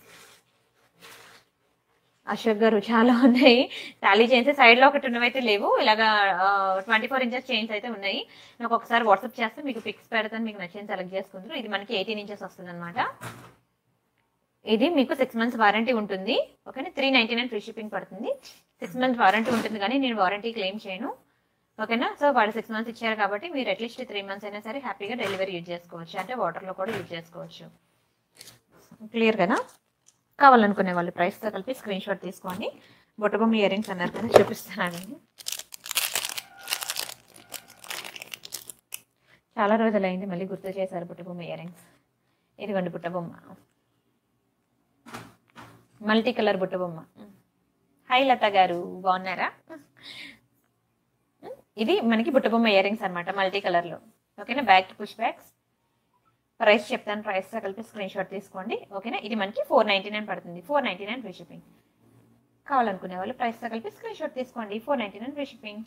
Speaker 1: Ashok గారు చాలా ఉన్నాయి టాలీ చైన్స్, సైడ్లో ఒకటి ఉన్నవైతే లేవు, ఇలాగా ట్వంటీ ఫోర్ ఇంచెస్ చైన్స్ అయితే ఉన్నాయి. నాకు ఒకసారి వాట్సాప్ చేస్తే మీకు పిక్స్ పెడతాను, మీకు నచ్చింది సెలెక్ట్ చేసుకుంటారు. ఇది మనకి ఎయిటీన్ ఇంచెస్ వస్తుంది అనమాట. ఇది మీకు సిక్స్ మంత్స్ వారంటీ ఉంటుంది. ఓకేనా. Three ninety nine free shipping పడుతుంది. సిక్స్ మంత్స్ వారంటీ ఉంటుంది కానీ నేను వారంటీ క్లెయిమ్ చేయను. ఓకేనా. సో వాళ్ళు సిక్స్ మంత్స్ ఇచ్చారు కాబట్టి మీరు అట్లీస్ట్ త్రీ మంత్స్ అయినా సరే హ్యాపీగా డెలివరీ యూజ్ చేసుకోవచ్చు, అంటే వాటర్లో కూడా యూజ్ చేసుకోవచ్చు. క్లియర్ కదా. కావాలనుకునే వాళ్ళు ప్రైస్తో కలిపి స్క్రీన్ షాట్ తీసుకోండి. బుట్టబొమ్మ ఇయర్ రింగ్స్ అన్నారు కదా, చూపిస్తున్నానండి. చాలా రోజులైంది, మళ్ళీ గుర్తు చేశారు బుట్టబొమ్మ ఇయర్ రింగ్స్. ఇదిగోండి బుట్టబొమ్మ, మల్టీ కలర్ బుట్టబొమ్మ. హాయ్ లత గారు, బాగున్నారా? ఇది మనకి బుట్టబొమ్మ ఇయర్ రింగ్స్ అనమాట, మల్టీ కలర్లో. ఓకేనా. Back push backs. ప్రైస్ చెప్తాను, ప్రైస్తో కలిపి స్క్రీన్ షాట్ తీసుకోండి. ఓకేనా. ఇది మనకి ఫోర్ నైంటీ నైన్ పడుతుంది, four ninety nine free shipping. కావాలనుకునే వాళ్ళు ప్రైస్తో కలిపి స్క్రీన్ షాట్ తీసుకోండి, four ninety nine free shipping.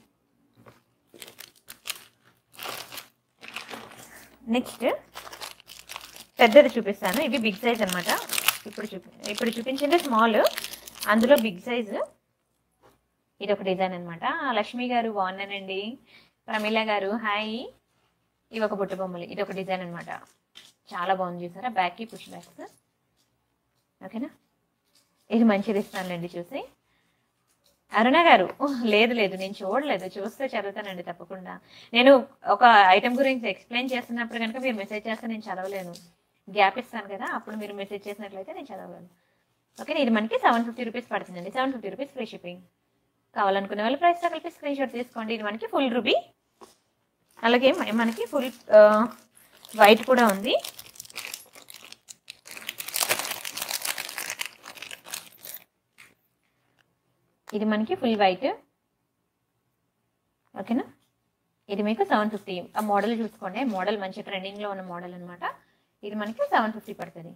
Speaker 1: Next పెద్దది చూపిస్తాను. ఇది బిగ్ సైజ్ అనమాట. ఇప్పుడు చూపి ఇప్పుడు చూపించింది స్మాల్, అందులో బిగ్ సైజు. ఇది ఒక డిజైన్ అనమాట. లక్ష్మి గారు బాగున్నానండి. ప్రమీల గారు హాయ్. ఇవి ఒక బుట్ట బొమ్మలు, ఇది ఒక డిజైన్ అనమాట. చాలా బాగుంది చూసారా, బ్యాక్కి పుష్ బ్యాక్స్. ఓకేనా. ఇది మంచిది ఇస్తానులేండి చూసి. అరుణ గారు లేదు లేదు నేను చూడలేదు, చూస్తే చదువుతానండి తప్పకుండా. నేను ఒక ఐటెం గురించి ఎక్స్ప్లెయిన్ చేస్తున్నప్పుడు కనుక మీరు మెసేజ్ చేస్తే నేను చదవలేను, గ్యాప్ ఇస్తాను కదా, అప్పుడు మీరు మెసేజ్ చేసినట్లయితే నేను చదవలేను. ఓకే. ఇది మనకి సెవెన్ ఫిఫ్టీ రూపీస్ పడుతుందండి, seven fifty rupees free shipping. కావాలనుకునే వాళ్ళు ప్రైస్ కలిపి స్క్రీన్ షాట్ తీసుకోండి. ఇది మనకి ఫుల్ రూబీ, అలాగే మనకి ఫుల్ వైట్ కూడా ఉంది. ఇది మనకి ఫుల్ వైట్. ఓకేనా. ఇది మీకు సెవెన్ ఫిఫ్టీ. ఆ మోడల్ చూసుకోండి, మోడల్ మంచి ట్రెండింగ్లో ఉన్న మోడల్ అనమాట. ఇది మనకి సెవెన్ ఫిఫ్టీ పడుతుంది.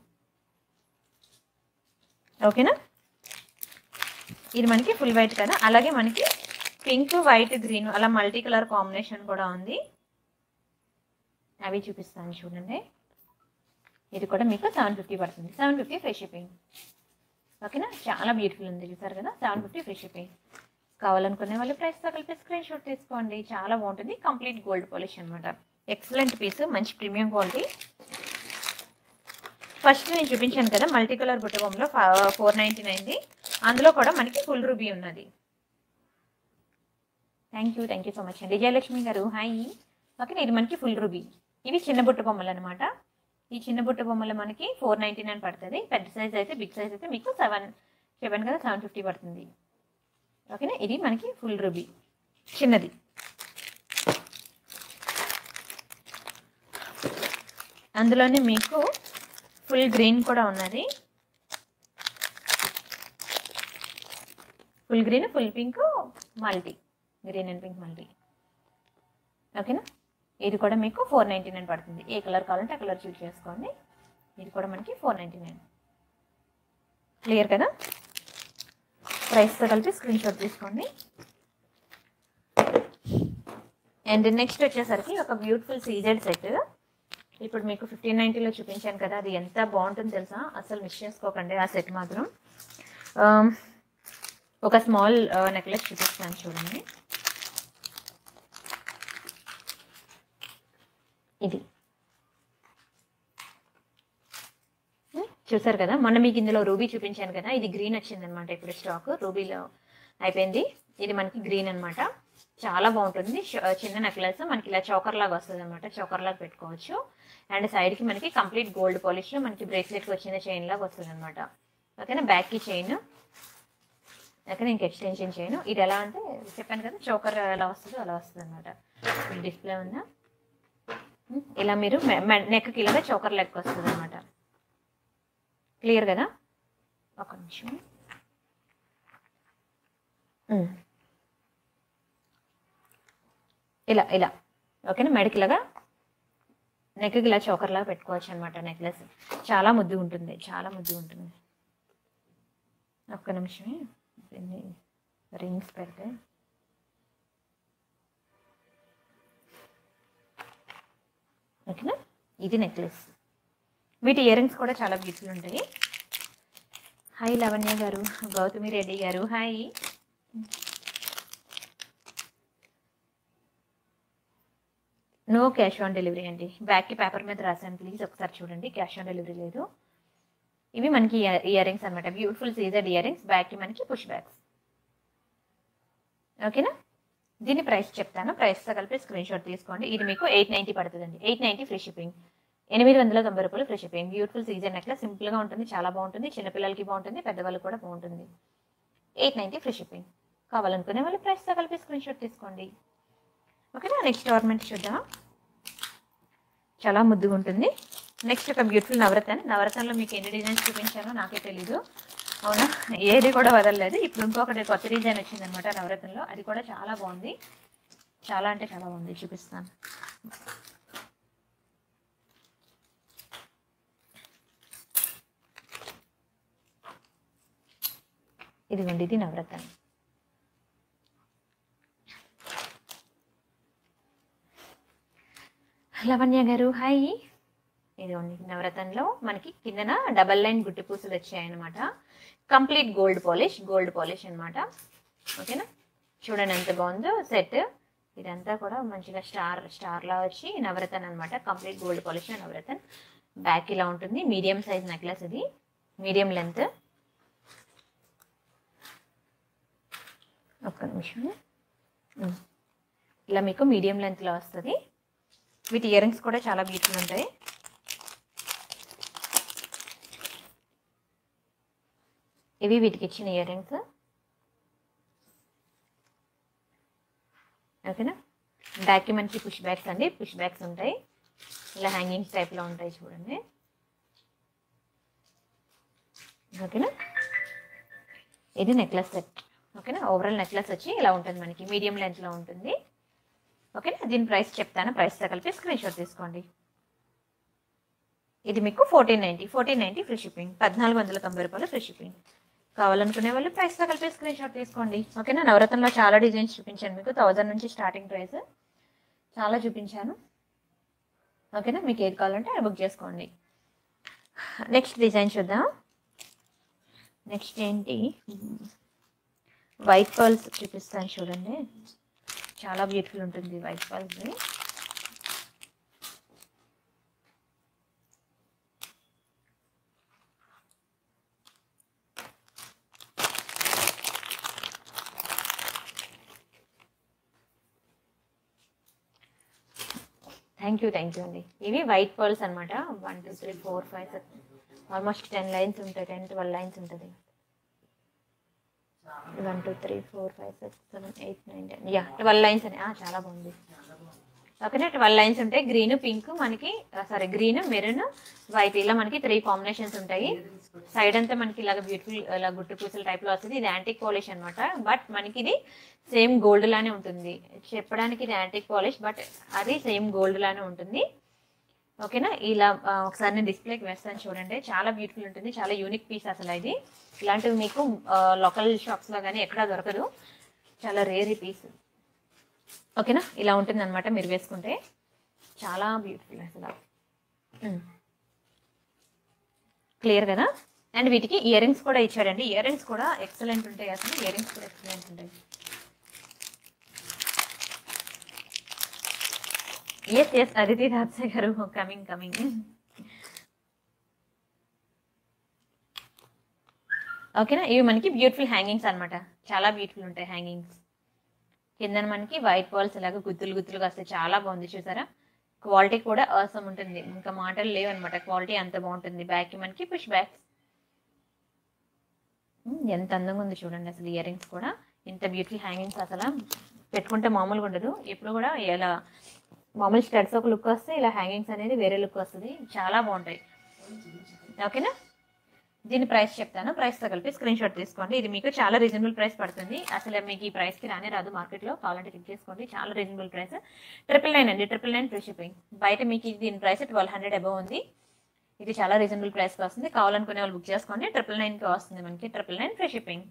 Speaker 1: ఓకేనా. ఇది మనకి ఫుల్ వైట్ కదా, అలాగే మనకి పింక్ వైట్ గ్రీన్ అలా మల్టీ కలర్ కాంబినేషన్ కూడా ఉంది. అవి చూపిస్తాను చూడండి. ఇది కూడా మీకు సెవెన్ ఫిఫ్టీ పడుతుంది, సెవెన్ ఫిఫ్టీ ఫ్రీ షిప్పింగ్. ఓకేనా. చాలా బ్యూటిఫుల్ ఉంది చూసారు కదా, సెవెన్ ఫిఫ్టీ ఫ్రీ షిప్పింగ్. కావాలనుకునే వాళ్ళు ప్రైస్తో కలిపి స్క్రీన్ షాట్ తీసుకోండి. చాలా బాగుంటుంది, కంప్లీట్ గోల్డ్ పాలిష్ అనమాట. ఎక్సలెంట్ పీస్, మంచి ప్రీమియం క్వాలిటీ. ఫస్ట్ నేను చూపించాను కదా మల్టీ కలర్ బుట్టబొమ్మలో ఫోర్ నైంటీ నైన్ది, అందులో కూడా మనకి ఫుల్ రూబీ ఉన్నది. Thank you thank you so much అండి. విజయలక్ష్మి గారు హాయ్. ఓకే. ఇది మనకి ఫుల్ రూబీ. ఇవి చిన్న బుట్ట బొమ్మలు అనమాట. ఈ చిన్న బుట్ట బొమ్మలు మనకి ఫోర్ నైంటీ నైన్ పడుతుంది. పెద్ద సైజ్ అయితే బిగ్ సైజ్ అయితే మీకు సెవెన్ చెప్పాను కదా సెవెన్ ఫిఫ్టీ పడుతుంది. ఓకేనా. ఇది మనకి ఫుల్ రూబీ చిన్నది. అందులోనే మీకు ఫుల్ గ్రీన్ కూడా ఉన్నది, full green full pink multi, green and pink multi. ఓకేనా. ఇది కూడా మీకు ఫోర్ నైంటీ నైన్ పడుతుంది. ఏ కలర్ కావాలంటే ఆ కలర్ చూస్ చేసుకోండి. ఇది కూడా మనకి ఫోర్ నైంటీ నైన్. క్లియర్ కదా. ప్రైస్తో కలిపి స్క్రీన్ షాట్ తీసుకోండి. అండ్ నెక్స్ట్ వచ్చేసరికి ఒక బ్యూటిఫుల్ సీజెడ్ సెట్. ఇప్పుడు మీకు ఫిఫ్టీన్ నైంటీలో చూపించాను కదా, అది ఎంత బాగుంటుందో తెలుసా, అసలు మిస్ చేసుకోకండి ఆ సెట్ మాత్రం. ఒక స్మాల్ నెక్లెస్ చూపిస్తాను చూడండి. ఇది చూసారు కదా, మొన్న మీకు ఇందులో రూబీ చూపించాను కదా, ఇది గ్రీన్ వచ్చింది అనమాట ఇప్పుడు స్టాక్. రూబీలో అయిపోయింది. ఇది మనకి గ్రీన్ అనమాట, చాలా బాగుంటుంది. చిన్న నెక్లెస్ మనకి ఇలా చోకర్ లాగా వస్తుంది అనమాట, చోకర్ లాగా పెట్టుకోవచ్చు. అండ్ సైడ్కి మనకి కంప్లీట్ గోల్డ్ పాలిష్లో మనకి బ్రేస్లెట్కి వచ్చిన చైన్ లాగా వస్తుంది అనమాట. ఓకేనా, బ్యాక్కి చైన్, ఓకేనా, ఇంక ఎక్స్టెన్షన్ చైన్. ఇది ఎలా అంటే చెప్పాను కదా, చోకర్ ఎలా వస్తుందో అలా వస్తుంది అనమాట. డిస్ప్లే ఉందా, ఇలా మీరు నెక్కి ఇలాగా చోకర్ లెక్క వస్తుంది అనమాట. క్లియర్ కదా, ఒక నిమిషం. ఇలా ఇలా ఓకేనా, మెడకి ఇలాగా నెక్కి ఇలా చోకర్ లాగా పెట్టుకోవచ్చు అనమాట. నెక్లెస్ చాలా ముద్దు ఉంటుంది, చాలా ముద్దు ఉంటుంది. ఒక్క నిమిషమే, దీన్ని రింగ్స్ పెడితే ఓకేనా. ఇది నెక్లెస్, వీటి ఇయర్ రింగ్స్ కూడా చాలా బ్యూటిఫుల్ ఉంటాయి. హాయ్ లవణ్య గారు, గౌతమి రెడ్డి గారు hi. No cash on delivery అండి, బ్యాక్కి పేపర్ మీద రాశాను, ప్లీజ్ ఒకసారి చూడండి. క్యాష్ ఆన్ డెలివరీ లేదు. ఇవి మనకి ఇయర్ రింగ్స్ అనమాట, బ్యూటిఫుల్ సీజర్డ్ ఇయర్ రింగ్స్, బ్యాక్కి మనకి పుష్ బ్యాగ్స్. ఓకేనా, దీని ప్రైస్ చెప్తాను, ప్రైస్తో కలిపి స్క్రీన్ షాట్ తీసుకోండి. ఇది మీకు ఎయిట్ నైంటీ పడుతుందండి, ఎయిట్ నైంటీ ఫ్రీ షిప్పింగ్, ఎనిమిది వందల తొంభై రూపాయలు free shipping. Beautiful Caesar necklace, సింపుల్గా ఉంటుంది, చాలా బాగుంటుంది, చిన్నపిల్లలకి బాగుంటుంది, పెద్దవాళ్ళకి కూడా బాగుంటుంది. Eight ninety free shipping. కావాలనుకునే వాళ్ళు ప్రైస్తో కలిపి స్క్రీన్ షాట్ తీసుకోండి. ఓకేనా, నెక్స్ట్ ఆర్నమెంట్ చూద్దాం, చాలా ముద్దుగా ఉంటుంది. నెక్స్ట్ ఒక బ్యూటిఫుల్ నవరత్న. నవరత్నంలో మీకు ఎన్ని డిజైన్స్ చూపించానో నాకే తెలీదు, అవునా, ఏది కూడా వదలలేదు. ఇప్పుడు ఇంకొకటి కొత్త డిజైన్ వచ్చిందనమాట నవరత్నంలో, అది కూడా చాలా బాగుంది, చాలా అంటే చాలా బాగుంది, చూపిస్తాను. ఇదిగోండి, ఇది నవరత్న. లవణ్య గారు హాయ్. ఇదిగోండి, నవరత్నంలో మనకి కిందన డబల్ లైన్ గుట్టి పూసలు వచ్చాయన్నమాట, complete gold polish, gold polish అనమాట. ఓకేనా, చూడండి ఎంత బాగుందో సెట్. ఇదంతా కూడా మంచిగా స్టార్ స్టార్ లా వచ్చి నవరత్న అనమాట, కంప్లీట్ గోల్డ్ పాలిష్ నవరత్న. బ్యాక్ ఇలా ఉంటుంది, మీడియం సైజ్ నెక్లెస్, ఇది మీడియం లెంత్. ఒక్క నిమిషం, ఇలా మీకు మీడియం లెంత్లో వస్తుంది. వీటి ఇయర్ రింగ్స్ కూడా చాలా బ్యూటిఫుల్ ఉంటాయి. ఇవి వీటికి ఇచ్చిన ఇయర్ రింగ్స్. ఓకేనా, బ్యాక్కి మనకి పుష్ బ్యాగ్స్ అండి, పుష్ బ్యాగ్స్ ఉంటాయి, ఇలా హ్యాంగింగ్స్ టైప్లో ఉంటాయి చూడండి. ఓకేనా, ఇది నెక్లెస్ సెట్. ఓకేనా, ఓవరాల్ నెక్లెస్ వచ్చి ఇలా ఉంటుంది, మనకి మీడియం లెంత్లో ఉంటుంది. ఓకేనా, దీని ప్రైస్ చెప్తాను, ప్రైస్తో కలిపి స్క్రీన్ షాట్ తీసుకోండి. ఇది మీకు fourteen ninety fourteen ninety free shipping, పద్నాలుగు వందల తొంభై రూపాయలు ఫ్రీ షిప్పింగ్. కావాలనుకునే వాళ్ళు ప్రైస్తో కలిపి స్క్రీన్ షాట్ తీసుకోండి. ఓకేనా, నవరత్నంలో చాలా డిజైన్స్ చూపించాను మీకు, థౌజండ్ నుంచి స్టార్టింగ్ ప్రైస్ చాలా చూపించాను. ఓకేనా, మీకు ఏది కావాలంటే అది బుక్ చేసుకోండి. నెక్స్ట్ డిజైన్ చూద్దాం. నెక్స్ట్ ఏంటి, వైట్ పర్ల్స్ చూపిస్తాను చూడండి, చాలా బ్యూటిఫుల్ ఉంటుంది white pearls. Thank you thank you అండి. ఇవి వైట్ పర్ల్స్ అనమాట, one two three four five six almost ten lines ఉంటాయి, టెన్ ట్వెల్వ్ లైన్స్ ఉంటుంది. One two three four five six seven eight nine ten, yeah twelve lines అని, చాలా బాగుంది. ఓకేనా, ట్వెల్వ్ లైన్స్ ఉంటాయి, గ్రీన్ పింక్ మనకి, సారీ గ్రీన్ మెరూన్ వైట్, ఇలా మనకి త్రీ కాంబినేషన్స్ ఉంటాయి. సైడ్ అంతా మనకి ఇలాగ బ్యూటిఫుల్ ఇలా గుట్టు పూసల టైప్లో వస్తుంది. ఇది యాంటిక్ పాలిష్ అనమాట, బట్ మనకి ఇది సేమ్ గోల్డ్ లానే ఉంటుంది. చెప్పడానికి ఇది యాంటిక్ పాలిష్, బట్ అది సేమ్ గోల్డ్ లానే ఉంటుంది. ఓకేనా, ఇలా ఒకసారి నేను డిస్ప్లేకి వేస్తాను చూడండి, చాలా బ్యూటిఫుల్ ఉంటుంది, చాలా యూనిక్ పీస్ అసలు. ఇది ఇలాంటివి మీకు లోకల్ షాప్స్లో కానీ ఎక్కడా దొరకదు, చాలా రేర్ పీస్. ఓకేనా, ఇలా ఉంటుంది అనమాట, మీరు వేసుకుంటే చాలా బ్యూటిఫుల్ అసలు. క్లియర్ కదా. అండ్ వీటికి ఇయర్ రింగ్స్ కూడా ఇచ్చాడండి, ఇయర్ రింగ్స్ కూడా ఎక్సలెంట్ ఉంటాయి అసలు, ఇయర్ రింగ్స్ కూడా ఎక్సలెంట్ ఉంటాయి. ఎస్ ఎస్ అదితి రాజా గారు, కమింగ్ కమింగ్. ఓకేనా. ఇవి మనకి బ్యూటిఫుల్ హ్యాంగింగ్స్ అనమాట, చాలా బ్యూటిఫుల్ ఉంటాయి హ్యాంగింగ్స్. కింద మనకి వైట్ బాల్స్ ఇలాగ గుత్తులు గుత్తులుగా వస్తాయి, చాలా బాగుంది చూసారా. క్వాలిటీ కూడా అవసరం ఉంటుంది, ఇంకా మాటలు లేవన్నమాట, క్వాలిటీ అంత బాగుంటుంది. బ్యాక్కి మనకి పుష్ బ్యాక్స్. ఎంత అందంగా ఉంది చూడండి అసలు. ఇయర్ రింగ్స్ కూడా ఇంత బ్యూటిఫుల్ హ్యాంగింగ్స్ అసలు పెట్టుకుంటే మామూలుగా ఉండదు. ఎప్పుడు కూడా ఇలా మామూలు స్టడ్స్ ఒక లుక్ వస్తే ఇలా హ్యాంగింగ్స్ అనేది వేరే లుక్ వస్తుంది, చాలా బాగుంటాయి. ఓకేనా. దీని ప్రైస్ చెప్తాను, ప్రైస్తో కలిపి స్క్రీన్ షాట్ తీసుకోండి. ఇది మీకు చాలా రీజనబుల్ ప్రైస్ పడుతుంది, అసలు మీకు ఈ ప్రైస్కి రానే రాదు మార్కెట్లో. కావాలంటే క్లిక్ చేసుకోండి, చాలా రీజనబుల్ ప్రైస్. ట్రిపుల్ నైన్ అండి, ట్రిపుల్ నైన్ ఫ్రీ షిప్పింగ్. బయట మీకు దీని ప్రైస్ ట్వెల్వ్ హండ్రెడ్ అబవ్ ఉంది, ఇది చాలా రీజనబుల్ ప్రైస్కి వస్తుంది. కావాలనుకునే వాళ్ళు బుక్ చేసుకోండి, ట్రిపుల్ నైన్కి వస్తుంది మనకి, ట్రిపుల్ నైన్ ఫ్రీ షిప్పింగ్.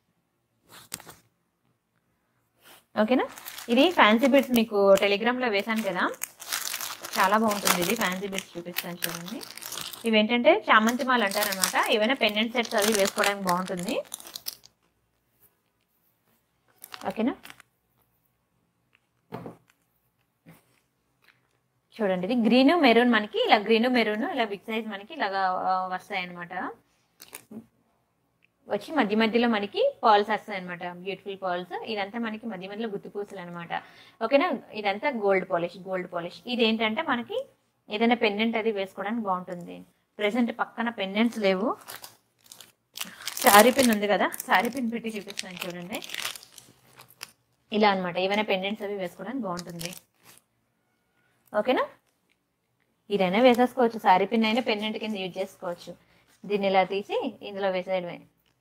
Speaker 1: ఓకేనా. ఇది ఫ్యాన్సీ బిట్స్ మీకు టెలిగ్రామ్లో వేసాను కదా, చాలా బాగుంటుంది. ఇది ఫ్యాన్సీ బిట్స్ చూపిస్తాను చూడండి. ఇవేంటంటే చామంతి మాల అంటారనమాట, ఏవైనా పెండెంట్ సెట్స్ అవి వేసుకోవడానికి బాగుంటుంది. ఓకేనా. చూడండి ఇది గ్రీన్ మెరూన్, మనకి ఇలా గ్రీన్ మెరూన్ ఇలా బిగ్ సైజ్ మనకి ఇలాగా వస్తాయి అనమాట. వచ్చి మధ్య మధ్యలో మనకి పర్ల్స్ వస్తాయి అనమాట, బ్యూటిఫుల్ పర్ల్స్. ఇదంతా మనకి మధ్య మధ్యలో గుత్తి పూసలు అనమాట. ఓకేనా. ఇదంతా గోల్డ్ పాలిష్, గోల్డ్ పాలిష్. ఇది ఏంటంటే మనకి ఏదైనా పెండెంట్ అది వేసుకోవడానికి బాగుంటుంది. ప్రెసెంట్ పక్కన పెండెంట్స్ లేవు, శారీ పిన్ ఉంది కదా, శారీ పిన్ పెట్టి చూపిస్తాను చూడండి. ఇలా అనమాట, ఏమైనా పెండెంట్స్ అవి వేసుకోవడానికి బాగుంటుంది. ఓకేనా. ఇదైనా వేసేసుకోవచ్చు, శారీ పిన్ అయినా పెండెంట్ కింద యూజ్ చేసుకోవచ్చు. దీన్ని ఇలా తీసి ఇందులో వేసేయడమే.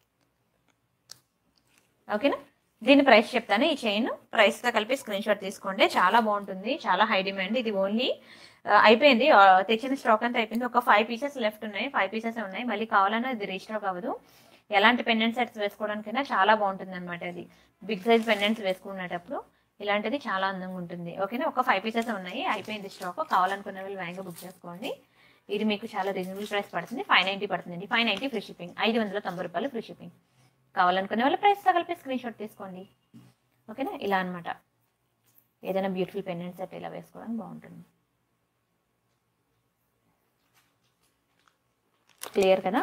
Speaker 1: ఓకేనా. దీని ప్రైస్ చెప్తాను. ఈ చైన్ ప్రైస్తో కలిపి స్క్రీన్ షాట్ తీసుకోండి, చాలా బాగుంటుంది, చాలా హై డిమాండ్. ఇది ఓన్లీ అయిపోయింది, తెచ్చిన స్టాక్ అంతా అయిపోయింది. ఒక ఫైవ్ పీసెస్ లెఫ్ట్ ఉన్నాయి, ఫైవ్ పీసెస్ ఉన్నాయి. మళ్ళీ కావాలన్నా ఇది రీస్టాక్ అవ్వదు. ఎలాంటి పెండెంట్ సెట్స్ వేసుకోవడానికైనా చాలా బాగుంటుంది అనమాట. అది బిగ్ సైజ్ పెండెంట్స్ వేసుకునేటప్పుడు ఇలాంటిది చాలా అందంగా ఉంటుంది. ఓకేనా. ఒక ఫైవ్ పీసెస్ ఉన్నాయి, అయిపోయింది స్టాక్. కావాలనుకునే వాళ్ళు వేగంగా బుక్ చేసుకోండి. ఇది మీకు చాలా రీజనబుల్ ప్రైస్ పడుతుంది, ఫైవ్ నైంటీ పడుతుందండి. ఫైవ్ నైంటీ ఫ్రీ షిప్పింగ్, ఐదు వందల తొంభై రూపాయలు ఫ్రీ షిప్పింగ్. కావాలనుకునే వాళ్ళు ప్రైస్తో కలిపి స్క్రీన్ షాట్ తీసుకోండి. ఓకేనా. ఇలా అనమాట, ఏదైనా బ్యూటిఫుల్ పెండెంట్ సెట్ ఇలా వేసుకోవడానికి బాగుంటుంది. క్లియర్ కదా.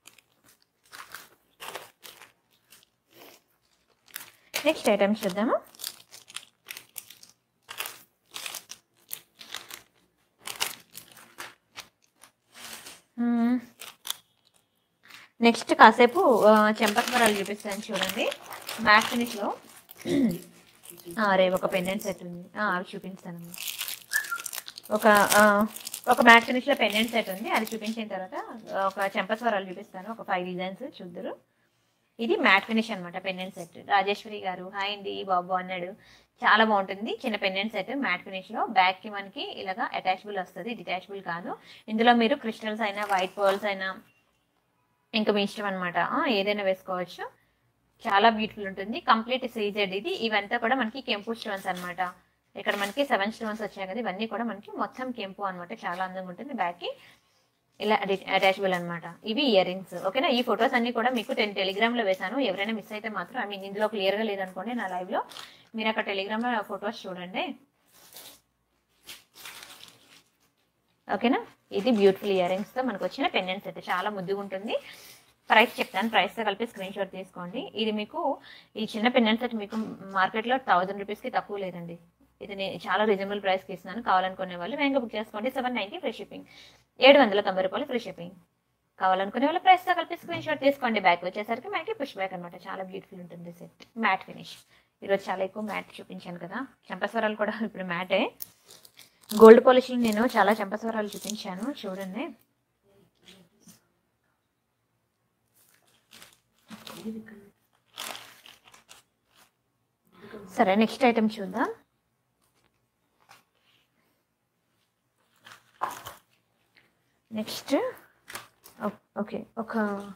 Speaker 1: నెక్స్ట్ ఐటమ్స్ చూద్దాము. నెక్స్ట్ కాసేపు చెంపస్వరాలు చూపిస్తాను చూడండి. మ్యాట్ ఫినిష్లో రే ఒక పెండెంట్ సెట్ ఉంది, అవి చూపిస్తాను. ఒక ఒక మ్యాట్ ఫినిష్లో పెండెంట్ సెట్ ఉంది, అది చూపించిన తర్వాత ఒక చెంపస్వరాలు చూపిస్తాను, ఒక ఫైవ్ డిజైన్స్ చూద్దరు. ఇది మ్యాట్ ఫినిష్ అనమాట, పెండెంట్ సెట్. రాజేశ్వరి గారు హాయ్ అండి, బాబు అన్నాడు. చాలా బాగుంటుంది, చిన్న పెండెంట్ సెట్ మ్యాట్ ఫినిష్లో. బ్యాక్కి మనకి ఇలాగా అటాచబుల్ వస్తుంది, డిటాచబుల్ కాదు. ఇందులో మీరు క్రిస్టల్స్ అయినా వైట్ పర్ల్స్ అయినా ఇంకా మీ ఇష్టం అనమాట, ఏదైనా వేసుకోవచ్చు. చాలా బ్యూటిఫుల్ ఉంటుంది, కంప్లీట్ సీజెడ్ ఇది. ఇవంతా కూడా మనకి కెంపు స్టోన్స్ అనమాట. ఇక్కడ మనకి సెవెన్ స్టోన్స్ వచ్చాయి కదా, ఇవన్నీ కూడా మనకి మొత్తం కెంపు అనమాట, చాలా అందంగా ఉంటుంది. బ్యాక్కి ఇలా అటాచబుల్ అనమాట. ఇవి ఇయర్ రింగ్స్. ఓకేనా. ఈ ఫొటోస్ అన్ని కూడా మీకు టెన్ టెలిగ్రామ్లో వేసాను, ఎవరైనా మిస్ అయితే మాత్రం, ఐ మీన్ ఇందులో క్లియర్గా లేదనుకోండి నా లైవ్లో, మీరు అక్కడ టెలిగ్రామ్లో ఫొటోస్ చూడండి. ఓకేనా. ఇది బ్యూటిఫుల్ ఇయర్ రింగ్స్తో మనకు వచ్చిన పెండెంట్ సెట్, చాలా ముద్దుగా ఉంటుంది. ప్రైస్ చెప్తాను, ప్రైస్తో కలిపి స్క్రీన్ షాట్ తీసుకోండి. ఇది మీకు ఈ చిన్న పెండెంట్ సెట్ మీకు మార్కెట్లో థౌజండ్ రూపీస్కి తక్కువ లేదండి. ఇది నేను చాలా రీజనబుల్ ప్రైస్కి ఇస్తున్నాను, కావాలనుకునే వాళ్ళు వేగంగా బుక్ చేసుకోండి. సెవెన్ నైంటీ ఫ్రీ షిప్పింగ్, ఏడు వందల తొంభై రూపాయలు ఫ్రీ షిప్పింగ్. కావాలనుకునే వాళ్ళు ప్రైస్తో కలిపి స్క్రీన్ షాట్ తీసుకోండి. బ్యాక్ వచ్చేసరికి మనకి పుష్ బ్యాక్ అనమాట, చాలా బ్యూటిఫుల్ ఉంటుంది సెట్. మ్యాట్ ఫినిష్, ఈరోజు చాలా ఎక్కువ మ్యాట్ చూపించాను కదా. చెంపస్వరాలు కూడా ఇప్పుడు మ్యాటే. గోల్డ్ పాలిష్లో నేను చాలా చెంపస్వరాలు చూపించాను చూడండి. సరే నెక్స్ట్ ఐటమ్ చూద్దాం. నెక్స్ట్ ఓకే ఒక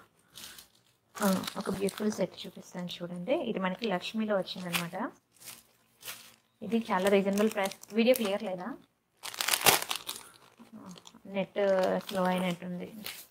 Speaker 1: ఒక బ్యూటిఫుల్ సెట్ చూపిస్తాను చూడండి. ఇది మనకి లక్ష్మీలో వచ్చిందనమాట. ఇది చాలా రీజనబుల్ ప్రైస్. వీడియో క్లియర్ లేదా, నెట్ స్లో అయినట్టుంది.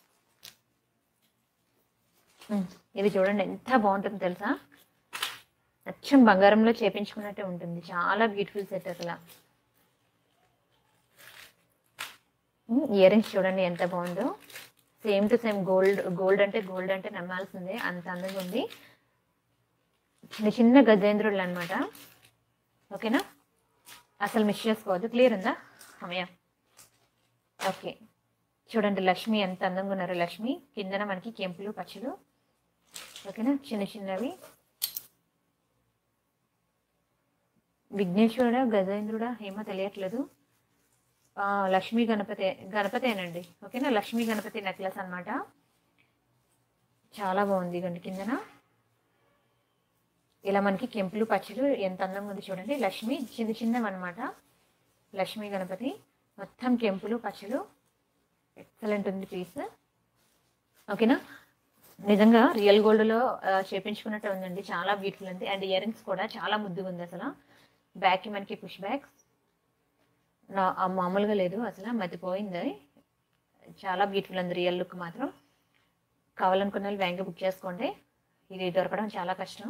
Speaker 1: ఇది చూడండి ఎంత బాగుంటుందో తెలుసా, అచ్చం బంగారంలో చేపించుకున్నట్టే ఉంటుంది, చాలా బ్యూటిఫుల్ సెట్ అసలు. ఇయర్ రింగ్స్ చూడండి ఎంత బాగుందో, same to same gold gold అంటే గోల్డ్ అంటే నమ్మాల్సిందే, అంత అందంగా ఉంది. చిన్న చిన్న గజేంద్రులు అనమాట. ఓకేనా, అసలు మిస్ చేసుకోవద్దు. క్లియర్ ఉందా అమ్మయ్య? ఓకే, చూడండి లక్ష్మి ఎంత అందంగా ఉన్నారు. లక్ష్మి కిందన మనకి కెంపులు పచ్చలు. ఓకేనా, చిన్న చిన్నవి. విఘ్నేశ్వరుడా గజేంద్రుడా ఏమో తెలియట్లేదు. లక్ష్మీ గణపతి గణపతేనండి. ఓకేనా, లక్ష్మీ గణపతి నెక్లెస్ అనమాట. చాలా బాగుంది. గండి కిందన ఇలా మనకి కెంపులు పచ్చలు ఎంత అందంగా ఉంది చూడండి. లక్ష్మి చిన్న చిన్నవి అనమాట. లక్ష్మీ గణపతి మొత్తం కెంపులు పచ్చలు. ఎక్సలెంట్ ఉంది పీస్. ఓకేనా, నిజంగా రియల్ గోల్డ్లో చేపించుకున్నట్టు ఉందండి. చాలా బ్యూటిఫుల్ ఉంది. అండ్ ఇయర్ రింగ్స్ కూడా చాలా ముద్దుగా ఉంది. అసలు బ్యాక్కి మనకి పుష్ బ్యాగ్స్ నా మామూలుగా లేదు, అసలు మతిపోయింది. చాలా బ్యూటిఫుల్ ఉంది. రియల్ లుక్ మాత్రం. కావాలనుకున్న వాళ్ళు బ్యాంక్ బుక్ చేసుకోండి. ఇది దొరకడం చాలా కష్టం.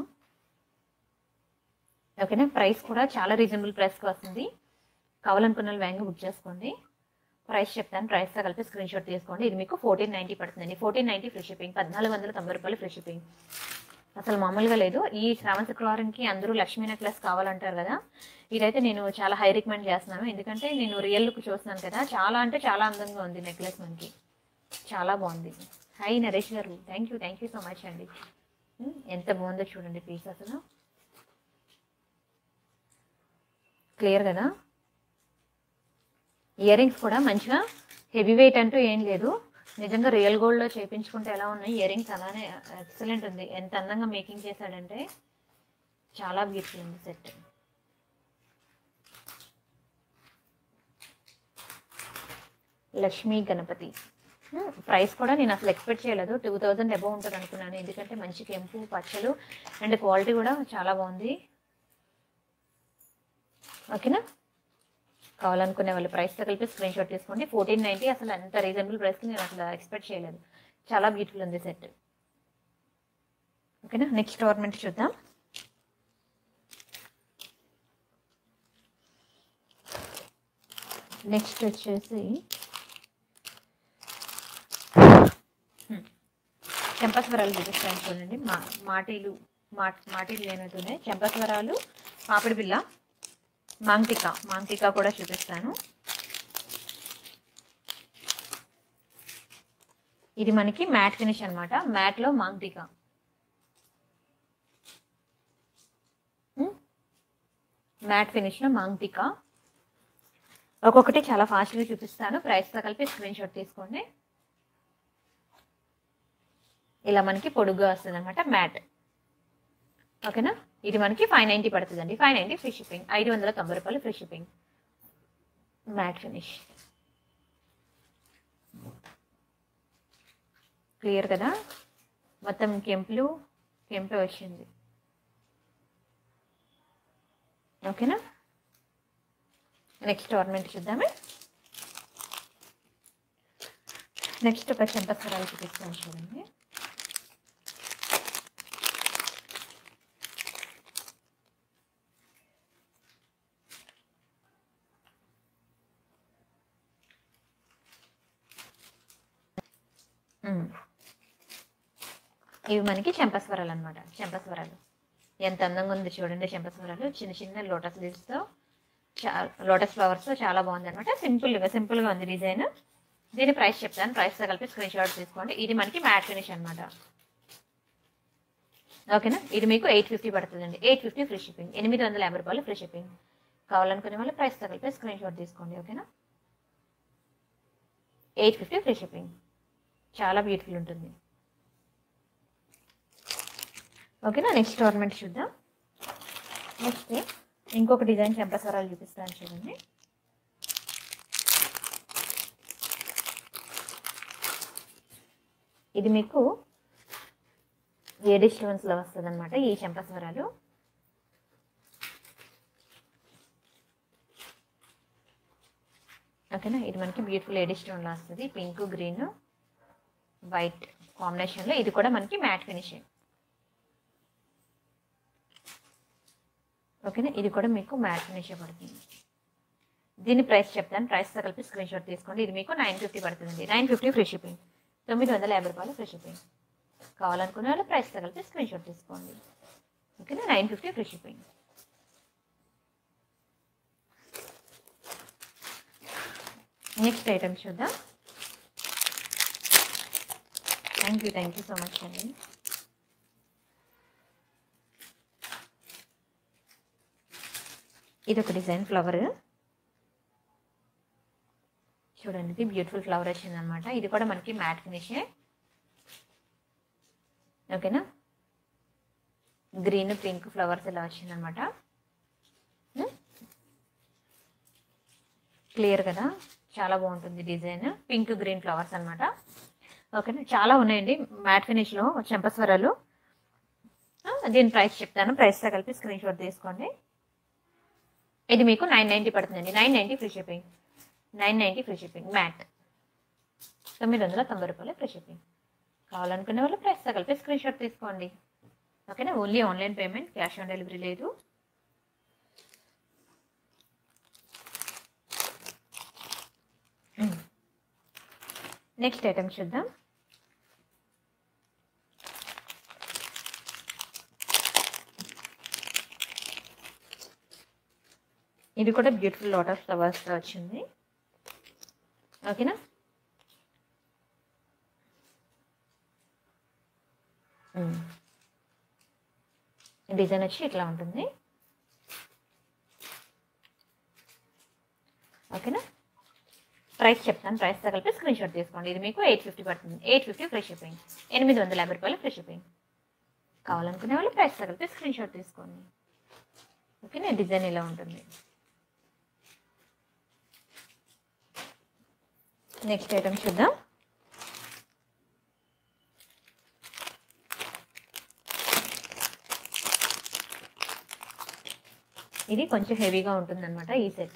Speaker 1: ఓకేనా, ప్రైస్ కూడా చాలా రీజనబుల్ ప్రైస్కి వస్తుంది. కావాలనుకున్న వాళ్ళు బ్యాంక్ బుక్ చేసుకోండి. ప్రైస్ చెప్తాను, ప్రైస్తో కలిపి స్క్రీన్ షాట్ తీసుకోండి. ఇది మీకు ఫోర్టీన్ నైంటీ పడుతుందండి. Fourteen ninety free shipping. పద్నాలుగు వందల తొంభై రూపాయలు ఫ్రీ షిప్పింగ్. అసలు మామూలుగా లేదు. ఈ శ్రావణ శుక్రవారానికి అందరూ లక్ష్మీ నెక్లెస్ కావాలంటారు కదా, ఇదైతే నేను చాలా హై రికమెండ్ చేస్తున్నాను. ఎందుకంటే నేను రియల్ లుక్ చూస్తున్నాను కదా, చాలా అంటే చాలా అందంగా ఉంది నెక్లెస్. మనకి చాలా బాగుంది. హై నరేష్ గారు, thank you thank you so much అండి. ఎంత బాగుందో చూడండి పీస్. అసలు క్లియర్ కదా. ఇయర్ రింగ్స్ కూడా మంచిగా హెవీ వెయిట్ అంటూ ఏం లేదు. నిజంగా రియల్ గోల్డ్లో చేయించుకుంటే ఎలా ఉన్నాయి ఇయర్ రింగ్స్ అలానే ఎక్సలెంట్ ఉంది. ఎంత అందంగా మేకింగ్ చేశాడంటే చాలా బ్యూటిఫుల్ ఉంది సెట్. లక్ష్మీ గణపతి ప్రైస్ కూడా నేను అసలు ఎక్స్పెక్ట్ చేయలేదు. టూ థౌజండ్ అబౌవ్ ఉంటుంది అనుకున్నాను. ఎందుకంటే మంచి కెంపు పచ్చలు అండ్ క్వాలిటీ కూడా చాలా బాగుంది. ఓకేనా, కావాలనుకునే వాళ్ళు ప్రైస్తో కలిపి స్క్రీన్ షాట్ తీసుకోండి. ఫోర్టీన్ నైంటీ అసలు అంత రీజనబుల్ ప్రైస్కి నేను అసలు ఎక్స్పెక్ట్ చేయలేదు. చాలా బ్యూటిఫుల్ ఉంది సెట్. ఓకేనా, నెక్స్ట్ ఆర్నమెంట్ చూద్దాం. నెక్స్ట్ వచ్చేసి చెంపస్వరాలు చూపిస్తాను చూడండి. మా మాటీలు మా మాటీలు లేనట్టున్నాయి. చెంపస్వరాలు, పాపిడి బిళ్ళ, మాంటికా మాంటికా కూడా చూపిస్తాను. ఇది మనకి మ్యాట్ ఫినిష్ అనమాట. మ్యాట్లో మాంటికా. మ్యాట్ ఫినిష్లో మాంటికా. ఒక్కొక్కటి చాలా ఫాస్ట్గా చూపిస్తాను. ప్రైస్తో కలిపి స్క్రీన్ షాట్ తీసుకోండి. ఇలా మనకి పొడుగ్గా వస్తుంది అనమాట మ్యాట్. ఓకేనా, ఇది మనకి ఫైవ్ నైంటీ పడుతుందండి. Five ninety free shipping. ఐదు వందల తొంభై రూపాయలు free shipping. Matte finish. Clear కదా. మొత్తం కెంపులు కెంపే వచ్చింది. ఓకేనా, నెక్స్ట్ ఆర్నమెంట్ చూద్దామే. నెక్స్ట్ ఒక చెంపస్వరాలు చూపిస్తాను చూడండి. ఇవి మనకి చెంపస్వరాలు అనమాట. చెంపస్వరాలు ఎంత అందంగా ఉంది చూడండి. చెంపస్వరాలు చిన్న చిన్న లోటస్ లీవ్స్తో, లోటస్ ఫ్లవర్స్తో చాలా బాగుంది అనమాట. సింపుల్గా సింపుల్గా ఉంది డిజైన్. దీని ప్రైస్ చెప్తాను. ప్రైస్తో కలిపి స్క్రీన్ షాట్ తీసుకోండి. ఇది మనకి మ్యాట్ ఫినిష్ అనమాట. ఓకేనా, ఇది మీకు ఎయిట్ ఫిఫ్టీ పడుతుందండి. Eight fifty free shipping. ఎనిమిది వందల యాభై రూపాయలు ఫ్రీ షిప్పింగ్. కావాలనుకునే వాళ్ళు ప్రైస్తో కలిపి స్క్రీన్ షాట్ తీసుకోండి. ఓకేనా, ఎయిట్ ఫిఫ్టీ ఫ్రీ షిప్పింగ్. చాలా బ్యూటిఫుల్ ఉంటుంది. ఓకేనా, నెక్స్ట్ ఆర్నమెంట్ చూద్దాం. నెక్స్ట్ ఇంకొక డిజైన్ చెంపస్వరాలు చూపిస్తాను చూడండి. ఇది మీకు ఏడి స్టోన్స్లో వస్తుంది అనమాట ఈ చెంపస్వరాలు. ఓకేనా, ఇది మనకి బ్యూటిఫుల్ ఏడి స్టోన్లో వస్తుంది. పింక్ గ్రీన్ వైట్ కాంబినేషన్లో. ఇది కూడా మనకి మ్యాట్ ఫినిషింగ్. ఓకేనా, ఇది కూడా మీకు మ్యాట్ ఫినిష్ పడుతుంది. దీని ప్రైస్ చెప్తాను. ప్రైస్తో కలిపి స్క్రీన్ షాట్ తీసుకోండి. ఇది మీకు నైన్ ఫిఫ్టీ పడుతుంది. Nine fifty free shipping. తొమ్మిది వందల యాభై రూపాయలు ఫ్రీ షిప్పింగ్. కావాలనుకునే వాళ్ళు ప్రైస్ తగిలితే స్క్రీన్ షాట్ తీసుకోండి. ఓకేనా, nine fifty free shipping. Next item చూద్దాం. Thank you thank you so much అండి. ఇది ఒక డిజైన్ ఫ్లవర్ చూడండి, ఇది బ్యూటిఫుల్ ఫ్లవర్ వచ్చింది అనమాట. ఇది కూడా మనకి మ్యాట్ ఫినిషే. ఓకేనా, గ్రీన్ పింక్ ఫ్లవర్స్ ఇలా వచ్చింది అనమాట. క్లియర్ కదా, చాలా బాగుంటుంది డిజైన్. పింక్ గ్రీన్ ఫ్లవర్స్ అనమాట. ఓకేనా, చాలా ఉన్నాయండి మ్యాట్ ఫినిష్లో చెంపస్వరాలు. దీని ప్రైస్ చెప్తాను, ప్రైస్తో కలిపి స్క్రీన్ షాట్ తీసుకోండి. ఇది మీకు నైన్ నైంటీ పడుతుందండి. Nine ninety free shipping. Nine ninety free shipping. Matte తొమ్మిది వందల తొంభై రూపాయలు ఫ్రీ షిప్పింగ్. కావాలనుకునే వాళ్ళు ప్రైస్తో కలిపి స్క్రీన్ షాట్ తీసుకోండి. ఓకేనా, only online payment, cash on delivery లేదు. నెక్స్ట్ ఐటమ్ చూద్దాం. ఇది కూడా బ్యూటిఫుల్ లోటస్ ఫ్లవర్స్తో వచ్చింది. ఓకేనా, డిజైన్ వచ్చి ఇట్లా ఉంటుంది. ఓకేనా, ప్రైస్ చెప్తాను, ప్రైస్తో కలిపి స్క్రీన్ షాట్ తీసుకోండి. ఇది మీకు ఎయిట్ ఫిఫ్టీ పడుతుంది. Eight fifty free shipping. ఎనిమిది వందల యాభై రూపాయలు ఫ్రీ షిప్పింగ్. కావాలనుకునే వాళ్ళు ప్రైస్తో కలిపి స్క్రీన్ షాట్ తీసుకోండి. ఓకేనా, డిజైన్ ఇలా ఉంటుంది. నెక్స్ట్ ఐటమ్ చూద్దాం. ఇది కొంచెం హెవీగా ఉంటుంది అనమాట ఈ సెట్.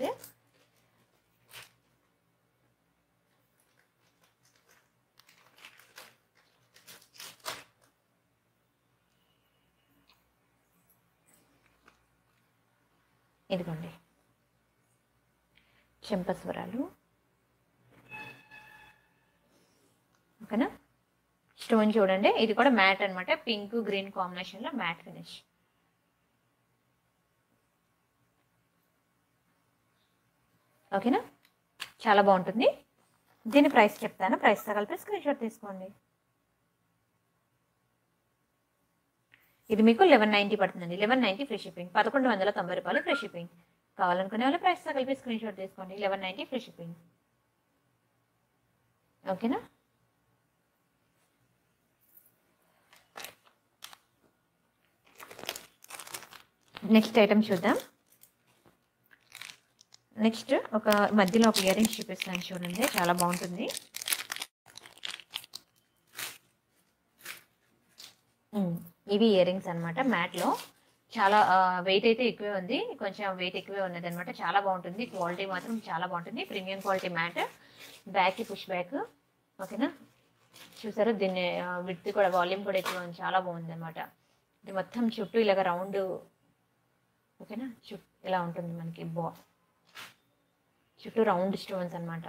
Speaker 1: ఇదిగోండి చెంపస్వరాలు. ఓకేనా, స్టోన్ చూడండి, ఇది కూడా మ్యాట్ అనమాట. పింక్ గ్రీన్ కాంబినేషన్లో మ్యాట్ ఫినిష్. ఓకేనా, చాలా బాగుంటుంది. దీని ప్రైస్ చెప్తాను, ప్రైస్తో కలిపి స్క్రీన్ షాట్ తీసుకోండి. ఇది మీకు లెవెన్ నైంటీ పడుతుందండి. Eleven ninety free shipping. పదకొండు వందల తొంభై రూపాయలు ఫ్రీ షిప్పింగ్. కావాలనుకునే వాళ్ళు ప్రైస్తో కలిపి స్క్రీన్ షాట్ తీసుకోండి. Eleven ninety free shipping. ఓకేనా, నెక్స్ట్ ఐటమ్ చూద్దాం. నెక్స్ట్ ఒక మధ్యలో ఒక ఇయర్ రింగ్స్ చూపిస్తాను చూడండి, చాలా బాగుంటుంది. ఇవి ఇయర్ రింగ్స్ అనమాట. మ్యాట్లో చాలా వెయిట్ అయితే ఎక్కువే ఉంది, కొంచెం వెయిట్ ఎక్కువే ఉన్నది అనమాట. చాలా బాగుంటుంది, క్వాలిటీ మాత్రం చాలా బాగుంటుంది. Premium quality matte. బ్యాక్కి పుష్ బ్యాక్. ఓకేనా, చూసారు దీన్ని విడ్త్ కూడా, వాల్యూమ్ కూడా ఎక్కువ ఉంది, చాలా బాగుంది అనమాట. ఇది మొత్తం చుట్టూ ఇలాగ రౌండ్. ఓకేనా, చుట్టూ ఇలా ఉంటుంది మనకి. బా చుట్టూ రౌండ్ స్టోన్స్ అనమాట.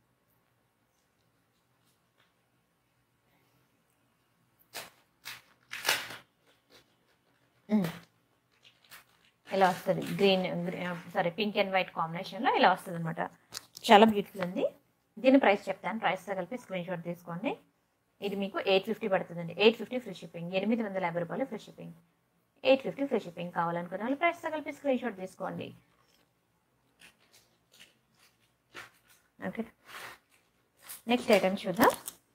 Speaker 1: ఇలా వస్తుంది green sorry pink and white కాంబినేషన్లో ఇలా వస్తుంది అనమాట. చాలా బ్యూటిఫుల్ ఉంది. దీని ప్రైస్ చెప్తాను, ప్రైస్తో కలిపి స్క్రీన్ షాట్ తీసుకోండి. ఇది మీకు ఎయిట్ ఫిఫ్టీ పడుతుందండి. Eight fifty free shipping. ఎనిమిది వందల యాభై రూపాయలు free shipping. Eight fifty free shipping. కావాలనుకున్న వాళ్ళు ప్రైస్తో కలిపి స్క్రీన్ షాట్ తీసుకోండి. ఓకే, నెక్స్ట్ ఐటమ్ చూద్దాం.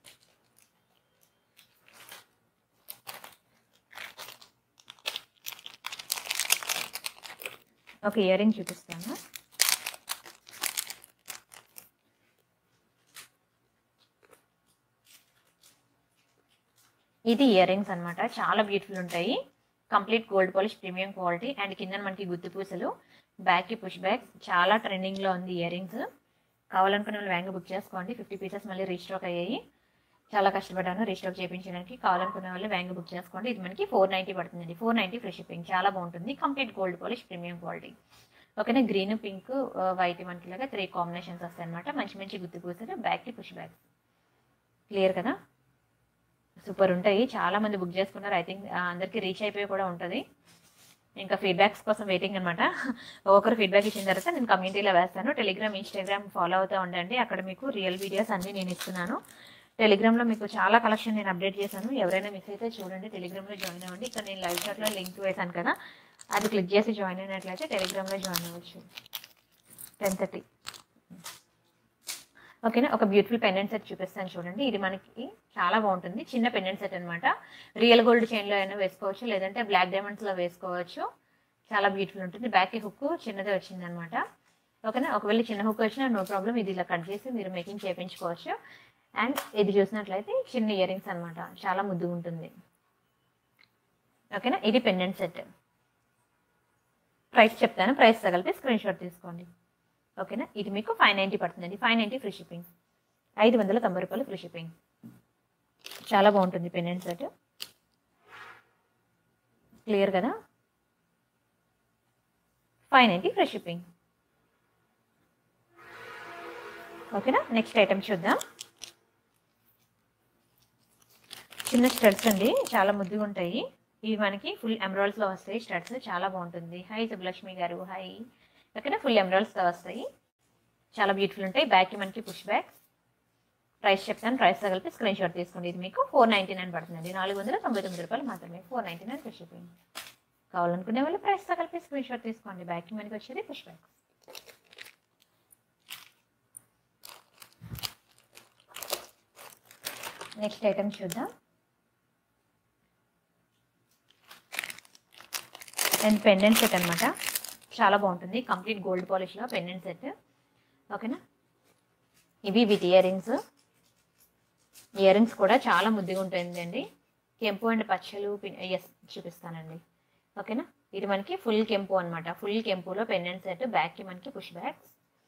Speaker 1: ఒక ఇయర్ రింగ్ చూపిస్తాను. ఇది ఇయర్ రింగ్స్ అనమాట. చాలా బ్యూటిఫుల్ ఉంటాయి. Complete gold polish, premium quality. And కింద మనకి గుత్తి పూసలు, బ్యాక్కి పుష్ బ్యాక్. చాలా ట్రెండింగ్లో ఉంది ఇయర్ రింగ్స్. కావాలనుకున్న వాళ్ళు వ్యాంగ్ బుక్ చేసుకోండి. ఫిఫ్టీ పీసెస్ మళ్ళీ రీస్టాక్ అయ్యాయి. చాలా కష్టపడ్డాను రీస్టాక్ చేయించడానికి. కావాలనుకున్న వాళ్ళు వ్యాంగ్ బుక్ చేసుకోండి. ఇది మనకి ఫోర్ నైంటీ పడుతుందండి. Four ninety free shipping. చాలా బాగుంటుంది. Complete gold polish, premium quality. ఓకేనా, గ్రీన్ పింక్ వైట్ మనకి లాగా త్రీ కాంబినేషన్స్ వస్తాయి అనమాట. మంచి మంచి గుత్తి పూసలు, బ్యాక్కి పుష్ బ్యాక్. క్లియర్ కదా. సూపర్ ఉంటాయి. చాలా మంది బుక్ చేసుకున్నారు. ఐ థింక్ అందరికీ రీచ్ అయిపోయి కూడా ఉంటుంది. ఇంకా ఫీడ్బ్యాక్స్ కోసం వెయిటింగ్ అనమాట. ఒకరు ఫీడ్బ్యాక్ ఇచ్చిన తర్వాత నేను కమ్యూనిటీలో వేస్తాను. టెలిగ్రామ్, ఇన్స్టాగ్రామ్ ఫాలో అవుతూ ఉండండి. అక్కడ మీకు రియల్ వీడియోస్ అన్నీ నేను ఇస్తున్నాను. టెలిగ్రామ్లో మీకు చాలా కలెక్షన్ నేను అప్డేట్ చేశాను. ఎవరైనా మిస్ అయితే చూడండి, టెలిగ్రామ్లో జాయిన్ అవ్వండి. ఇక్కడ నేను లైవ్ చాట్లో లింక్ వేశాను కదా, అది క్లిక్ చేసి జాయిన్ అయినట్లయితే టెలిగ్రామ్లో జాయిన్ అవ్వచ్చు. టెన్ థర్టీ ఓకేనా. ఒక బ్యూటిఫుల్ పెండెంట్ సెట్ చూపిస్తాను చూడండి. ఇది మనకి చాలా బాగుంటుంది. చిన్న పెండెంట్ సెట్ అనమాట. రియల్ గోల్డ్ చైన్లో అయినా వేసుకోవచ్చు, లేదంటే బ్లాక్ డైమండ్స్లో వేసుకోవచ్చు. చాలా బ్యూటిఫుల్ ఉంటుంది. బ్యాక్ హుక్ చిన్నదే వచ్చింది అనమాట. ఓకేనా. ఒకవేళ చిన్న హుక్ వచ్చినా నో ప్రాబ్లం, ఇది ఇలా కట్ చేసి మీరు మేకింగ్ చేయించుకోవచ్చు. అండ్ ఇది చూసినట్లయితే చిన్న ఇయర్ రింగ్స్ అనమాట, చాలా ముద్దుగా ఉంటుంది. ఓకేనా. ఇది పెండెంట్ సెట్. ప్రైస్ చెప్తాను, ప్రైస్ తగిలితే స్క్రీన్ షాట్ తీసుకోండి. ఓకేనా. ఇది మీకు ఫైవ్ నైంటీ పడుతుందండి. Five ninety free shipping. ఐదు వందల తొంభై రూపాయలు ఫ్రీ షిప్పింగ్. చాలా బాగుంటుంది పెండెంట్ సెట్. క్లియర్ కదా. Five ninety free shipping. ఓకేనా. నెక్స్ట్ ఐటమ్ చూద్దాం. చిన్న స్టడ్స్ అండి, చాలా ముద్దుగా ఉంటాయి. ఇవి మనకి ఫుల్ ఎమరాల్డ్స్లో వస్తాయి స్టడ్స్. చాలా బాగుంటుంది. హై సుబ్బలక్ష్మి గారు, హై. ఓకేనా. ఫుల్ ఎమరాల్డ్స్తో వస్తాయి, చాలా బ్యూటిఫుల్ ఉంటాయి. బ్యాక్కి మనకి పుష్ బ్యాక్. ప్రైస్ చెప్తాను, ప్రైస్ తగిలితే స్క్రీన్ షాట్ తీసుకోండి. ఇది మీకు ఫోర్ నైంటీ నైన్ పడుతుందండి. నాలుగు వందల తొంభై తొమ్మిది రూపాయలు మాత్రమే. Four ninety nine free shipping. కావాలనుకునే వాళ్ళు ప్రైస్ తగిలితే స్క్రీన్ షాట్ తీసుకోండి. బ్యాక్కి మనకి వచ్చేది పుష్ బ్యాక్. నెక్స్ట్ ఐటమ్ చూద్దాం. అండ్ పెండెంట్ సెట్ అనమాట, చాలా బాగుంటుంది. కంప్లీట్ గోల్డ్ పాలిష్లో పెండెంట్ సెట్. ఓకేనా. ఇవి with ear rings. Ear rings కూడా చాలా ముద్దుగా ఉంటుందండి. కెంపు అండ్ పచ్చలు ఎస్ చూపిస్తానండి. ఓకేనా. ఇది మనకి ఫుల్ కెంపు అనమాట. ఫుల్ కెంపులో పెండెంట్ సెట్. బ్యాక్కి మనకి పుష్ బ్యాక్స్.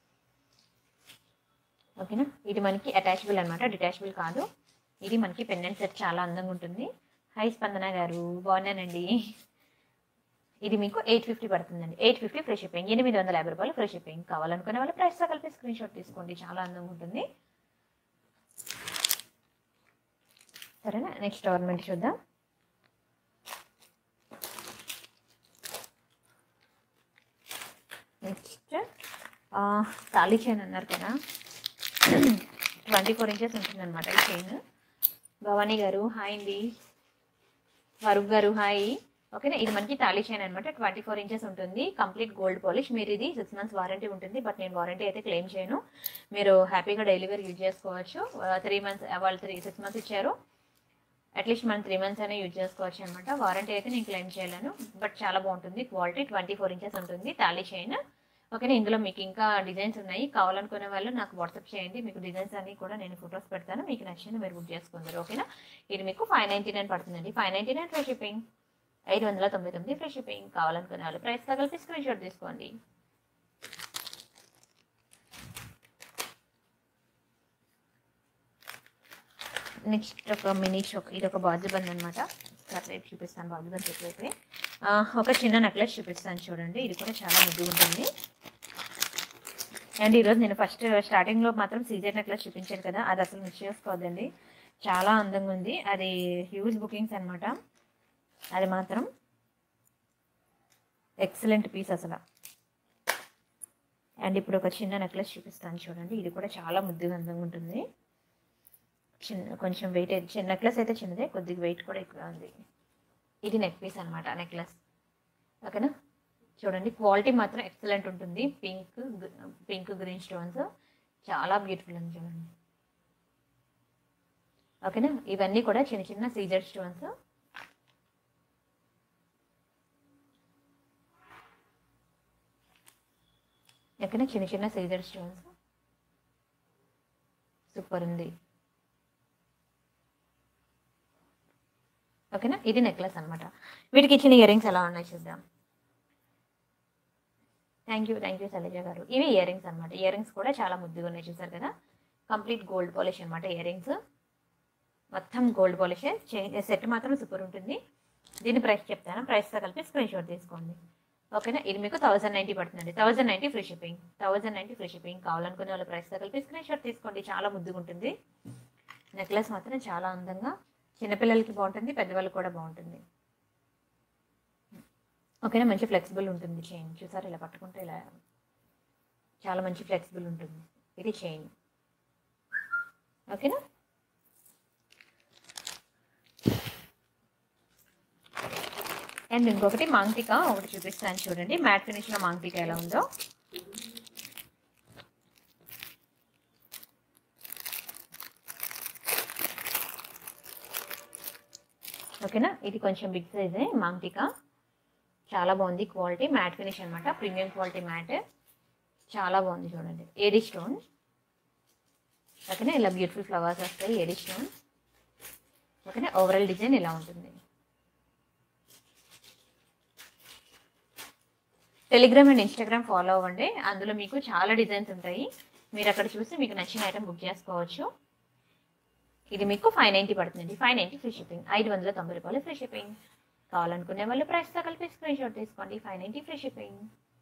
Speaker 1: ఓకేనా. ఇది మనకి అటాచబుల్ అనమాట, డిటాచబుల్ కాదు. ఇది మనకి పెండెంట్ సెట్, చాలా అందంగా ఉంటుంది. హై స్పందన గారు, బాగున్నానండి. ఇది మీకు ఎయిట్ ఫిఫ్టీ పడుతుందండి. Eight fifty free shipping. ఎనిమిది వందల యాభై రూపాయలు ఫ్రీ షిప్పింగ్. కావాలనుకునే వాళ్ళు ప్రైస్తో కలిపి స్క్రీన్ షాట్ తీసుకోండి. చాలా అందంగా ఉంటుంది. సరేనా. నెక్స్ట్ ఆర్నమెంట్ చూద్దాం. నెక్స్ట్ తాళీ చైన్ అన్నారు కదా, ట్వంటీ ఫోర్ ఇంచెస్ ఉంటుంది అనమాట ఈ చైన్. భవానీ గారు హాయ్ అండి. ఫరూక్ గారు హాయ్. ఓకేనా. ఇది మనకి తాళీ చైన్ అనమాట. ట్వంటీ ఫోర్ ఇంచెస్ ఉంటుంది. Complete gold polish. మీరు ఇది సిక్స్ మంత్స్ వారంటీ ఉంటుంది, బట్ నేను వారంటీ అయితే క్లెయిమ్ చేయను. మీరు హ్యాపీగా డైలీ వేర్ యూజ్ చేసుకోవచ్చు. త్రీ మంత్స్ వాళ్ళు త్రీ సిక్స్ మంత్స్ ఇచ్చారు, అట్లీస్ట్ మనం త్రీ మంత్స్ అయినా యూజ్ చేసుకోవచ్చు అనమాట. వారంటీ అయితే నేను క్లెయిమ్ చేయలేను, బట్ చాలా బాగుంటుంది. క్వాలిటీ ట్వంటీ ఫోర్ ఇంచెస్ ఉంటుంది తాళీ చైన్. ఓకేనా. ఇందులో మీకు ఇంకా డిజైన్స్ ఉన్నాయి. కావాలనుకునే వాళ్ళు నాకు వాట్సాప్ చేయండి. మీకు డిజైన్స్ అన్ని కూడా నేను ఫొటోస్ పెడతాను. మీకు నచ్చింది మీరు బుక్ చేసుకుంటారు. ఓకేనా. ఇది మీకు ఫైవ్ నైంటీ నైన్ పడుతుందండి. Five ninety nine free shipping. ఐదు వందల తొంభై తొమ్మిది ఫ్రీ షిప్పింగ్. కావాలనుకునే వాళ్ళు ప్రైస్ తగిలితే స్క్రీన్ షాట్ తీసుకోండి. నెక్స్ట్ ఒక మినీ షోక్. ఇది ఒక బాజుబంద్ అనమాట. రేపు చూపిస్తాను బాజుబంద్ ఎట్లయితే. ఒక చిన్న నెక్లెస్ చూపిస్తాను చూడండి. ఇది కూడా చాలా ముద్దుగా ఉంటుంది. అండ్ ఈరోజు నేను ఫస్ట్ స్టార్టింగ్లో మాత్రం సీజర్ నెక్లెస్ చూపించాను కదా, అది అసలు మిస్ చేసుకోవద్దండి. చాలా అందంగా ఉంది. అది హ్యూజ్ బుకింగ్స్ అనమాట. అది మాత్రం ఎక్సలెంట్ పీస్ అసలు. అండ్ ఇప్పుడు ఒక చిన్న నెక్లెస్ చూపిస్తాను చూడండి. ఇది కూడా చాలా ముద్దుగా అందంగా ఉంటుంది. చిన్న కొంచెం వెయిట్ అయితే చిన్న నెక్లెస్ అయితే చిన్నదే, కొద్దిగా వెయిట్ కూడా ఎక్కువ ఉంది. ఇది నెక్ పీస్ అనమాట, నెక్లెస్. ఓకేనా. చూడండి క్వాలిటీ మాత్రం ఎక్సలెంట్ ఉంటుంది. పింక్ పింక్ గ్రీన్ స్టోన్స్ చాలా బ్యూటిఫుల్ ఉంది చూడండి. ఓకేనా. ఇవన్నీ కూడా చిన్న చిన్న సీజర్ స్టోన్స్. ఓకేనా. చిన్న చిన్న సీజర్ స్టోన్స్. సూపర్ ఉంది. ఓకేనా. ఇది నెక్లెస్ అనమాట. వీటికి ఇచ్చిన ఇయర్ రింగ్స్ ఎలా ఉన్నాయి చూద్దాం. Thank you thank you Shailaja గారు. ఇవి ఇయర్ రింగ్స్ అనమాట. ఇయర్ రింగ్స్ కూడా చాలా ముద్దుగా ఉన్నాయి చూసారు కదా. కంప్లీట్ గోల్డ్ పాలిష్ అనమాట. ఇయర్ రింగ్స్ మొత్తం గోల్డ్ పాలిష్. సెట్ మాత్రం సూపర్ ఉంటుంది. దీని ప్రైస్ చెప్తాను, ప్రైస్తో కలిపి స్క్రీన్ షాట్ తీసుకోండి. ఓకేనా. ఇది మీకు థౌసండ్ నైంటీ పడుతుందండి. Thousand ninety free shipping. Thousand ninety free shipping. కావాలనుకునే వాళ్ళ ప్రైస్తో కలిపి స్క్రీన్ షాట్ తీసుకోండి. చాలా ముద్దుగా ఉంటుంది. నెక్లెస్ మాత్రం చాలా అందంగా చిన్నపిల్లలకి బాగుంటుంది, పెద్దవాళ్ళకి కూడా బాగుంటుంది. ఓకేనా, మంచి ఫ్లెక్సిబుల్ ఉంటుంది చైన్. చూసారు ఇలా పట్టుకుంటే ఇలా చాలా మంచి ఫ్లెక్సిబుల్ ఉంటుంది ఇది చైన్. ఓకేనా, అండ్ ఇంకొకటి మాంగ్టికా ఒకటి చూపిస్తాను చూడండి, మ్యాట్ ఫినిష్లో మాంగ్టికా ఎలా ఉందో. ఓకేనా, ఇది కొంచెం బిగ్ సైజే మాంగ్టికా, చాలా బాగుంది క్వాలిటీ, మ్యాట్ ఫినిష్ అనమాట, ప్రీమియం క్వాలిటీ మ్యాట్, చాలా బాగుంది చూడండి. AD stone. ఓకేనా, ఇలా బ్యూటిఫుల్ ఫ్లవర్స్ వస్తాయి, ఏడి స్టోన్. ఓకేనా, ఓవరాల్ డిజైన్ ఇలా ఉంటుంది. టెలిగ్రామ్ అండ్ ఇన్స్టాగ్రామ్ ఫాలో అవ్వండి, అందులో మీకు చాలా డిజైన్స్ ఉంటాయి, మీరు అక్కడ చూసి మీకు నచ్చిన ఐటమ్ బుక్ చేసుకోవచ్చు. ఇది మీకు ఫైవ్ నైంటీ పడుతుంది, ఫైవ్ నైంటీ ఫ్రీ షిప్పింగ్, ఐదు వందల తొంభై రూపాయలు ఫ్రీ షిప్పింగ్. కావాలనుకునే వాళ్ళు ప్రైస్తో కలిపి స్క్రీన్ షాట్ తీసుకోండి, ఫైవ్ నైంటీ ఫ్రీ షిప్పింగ్.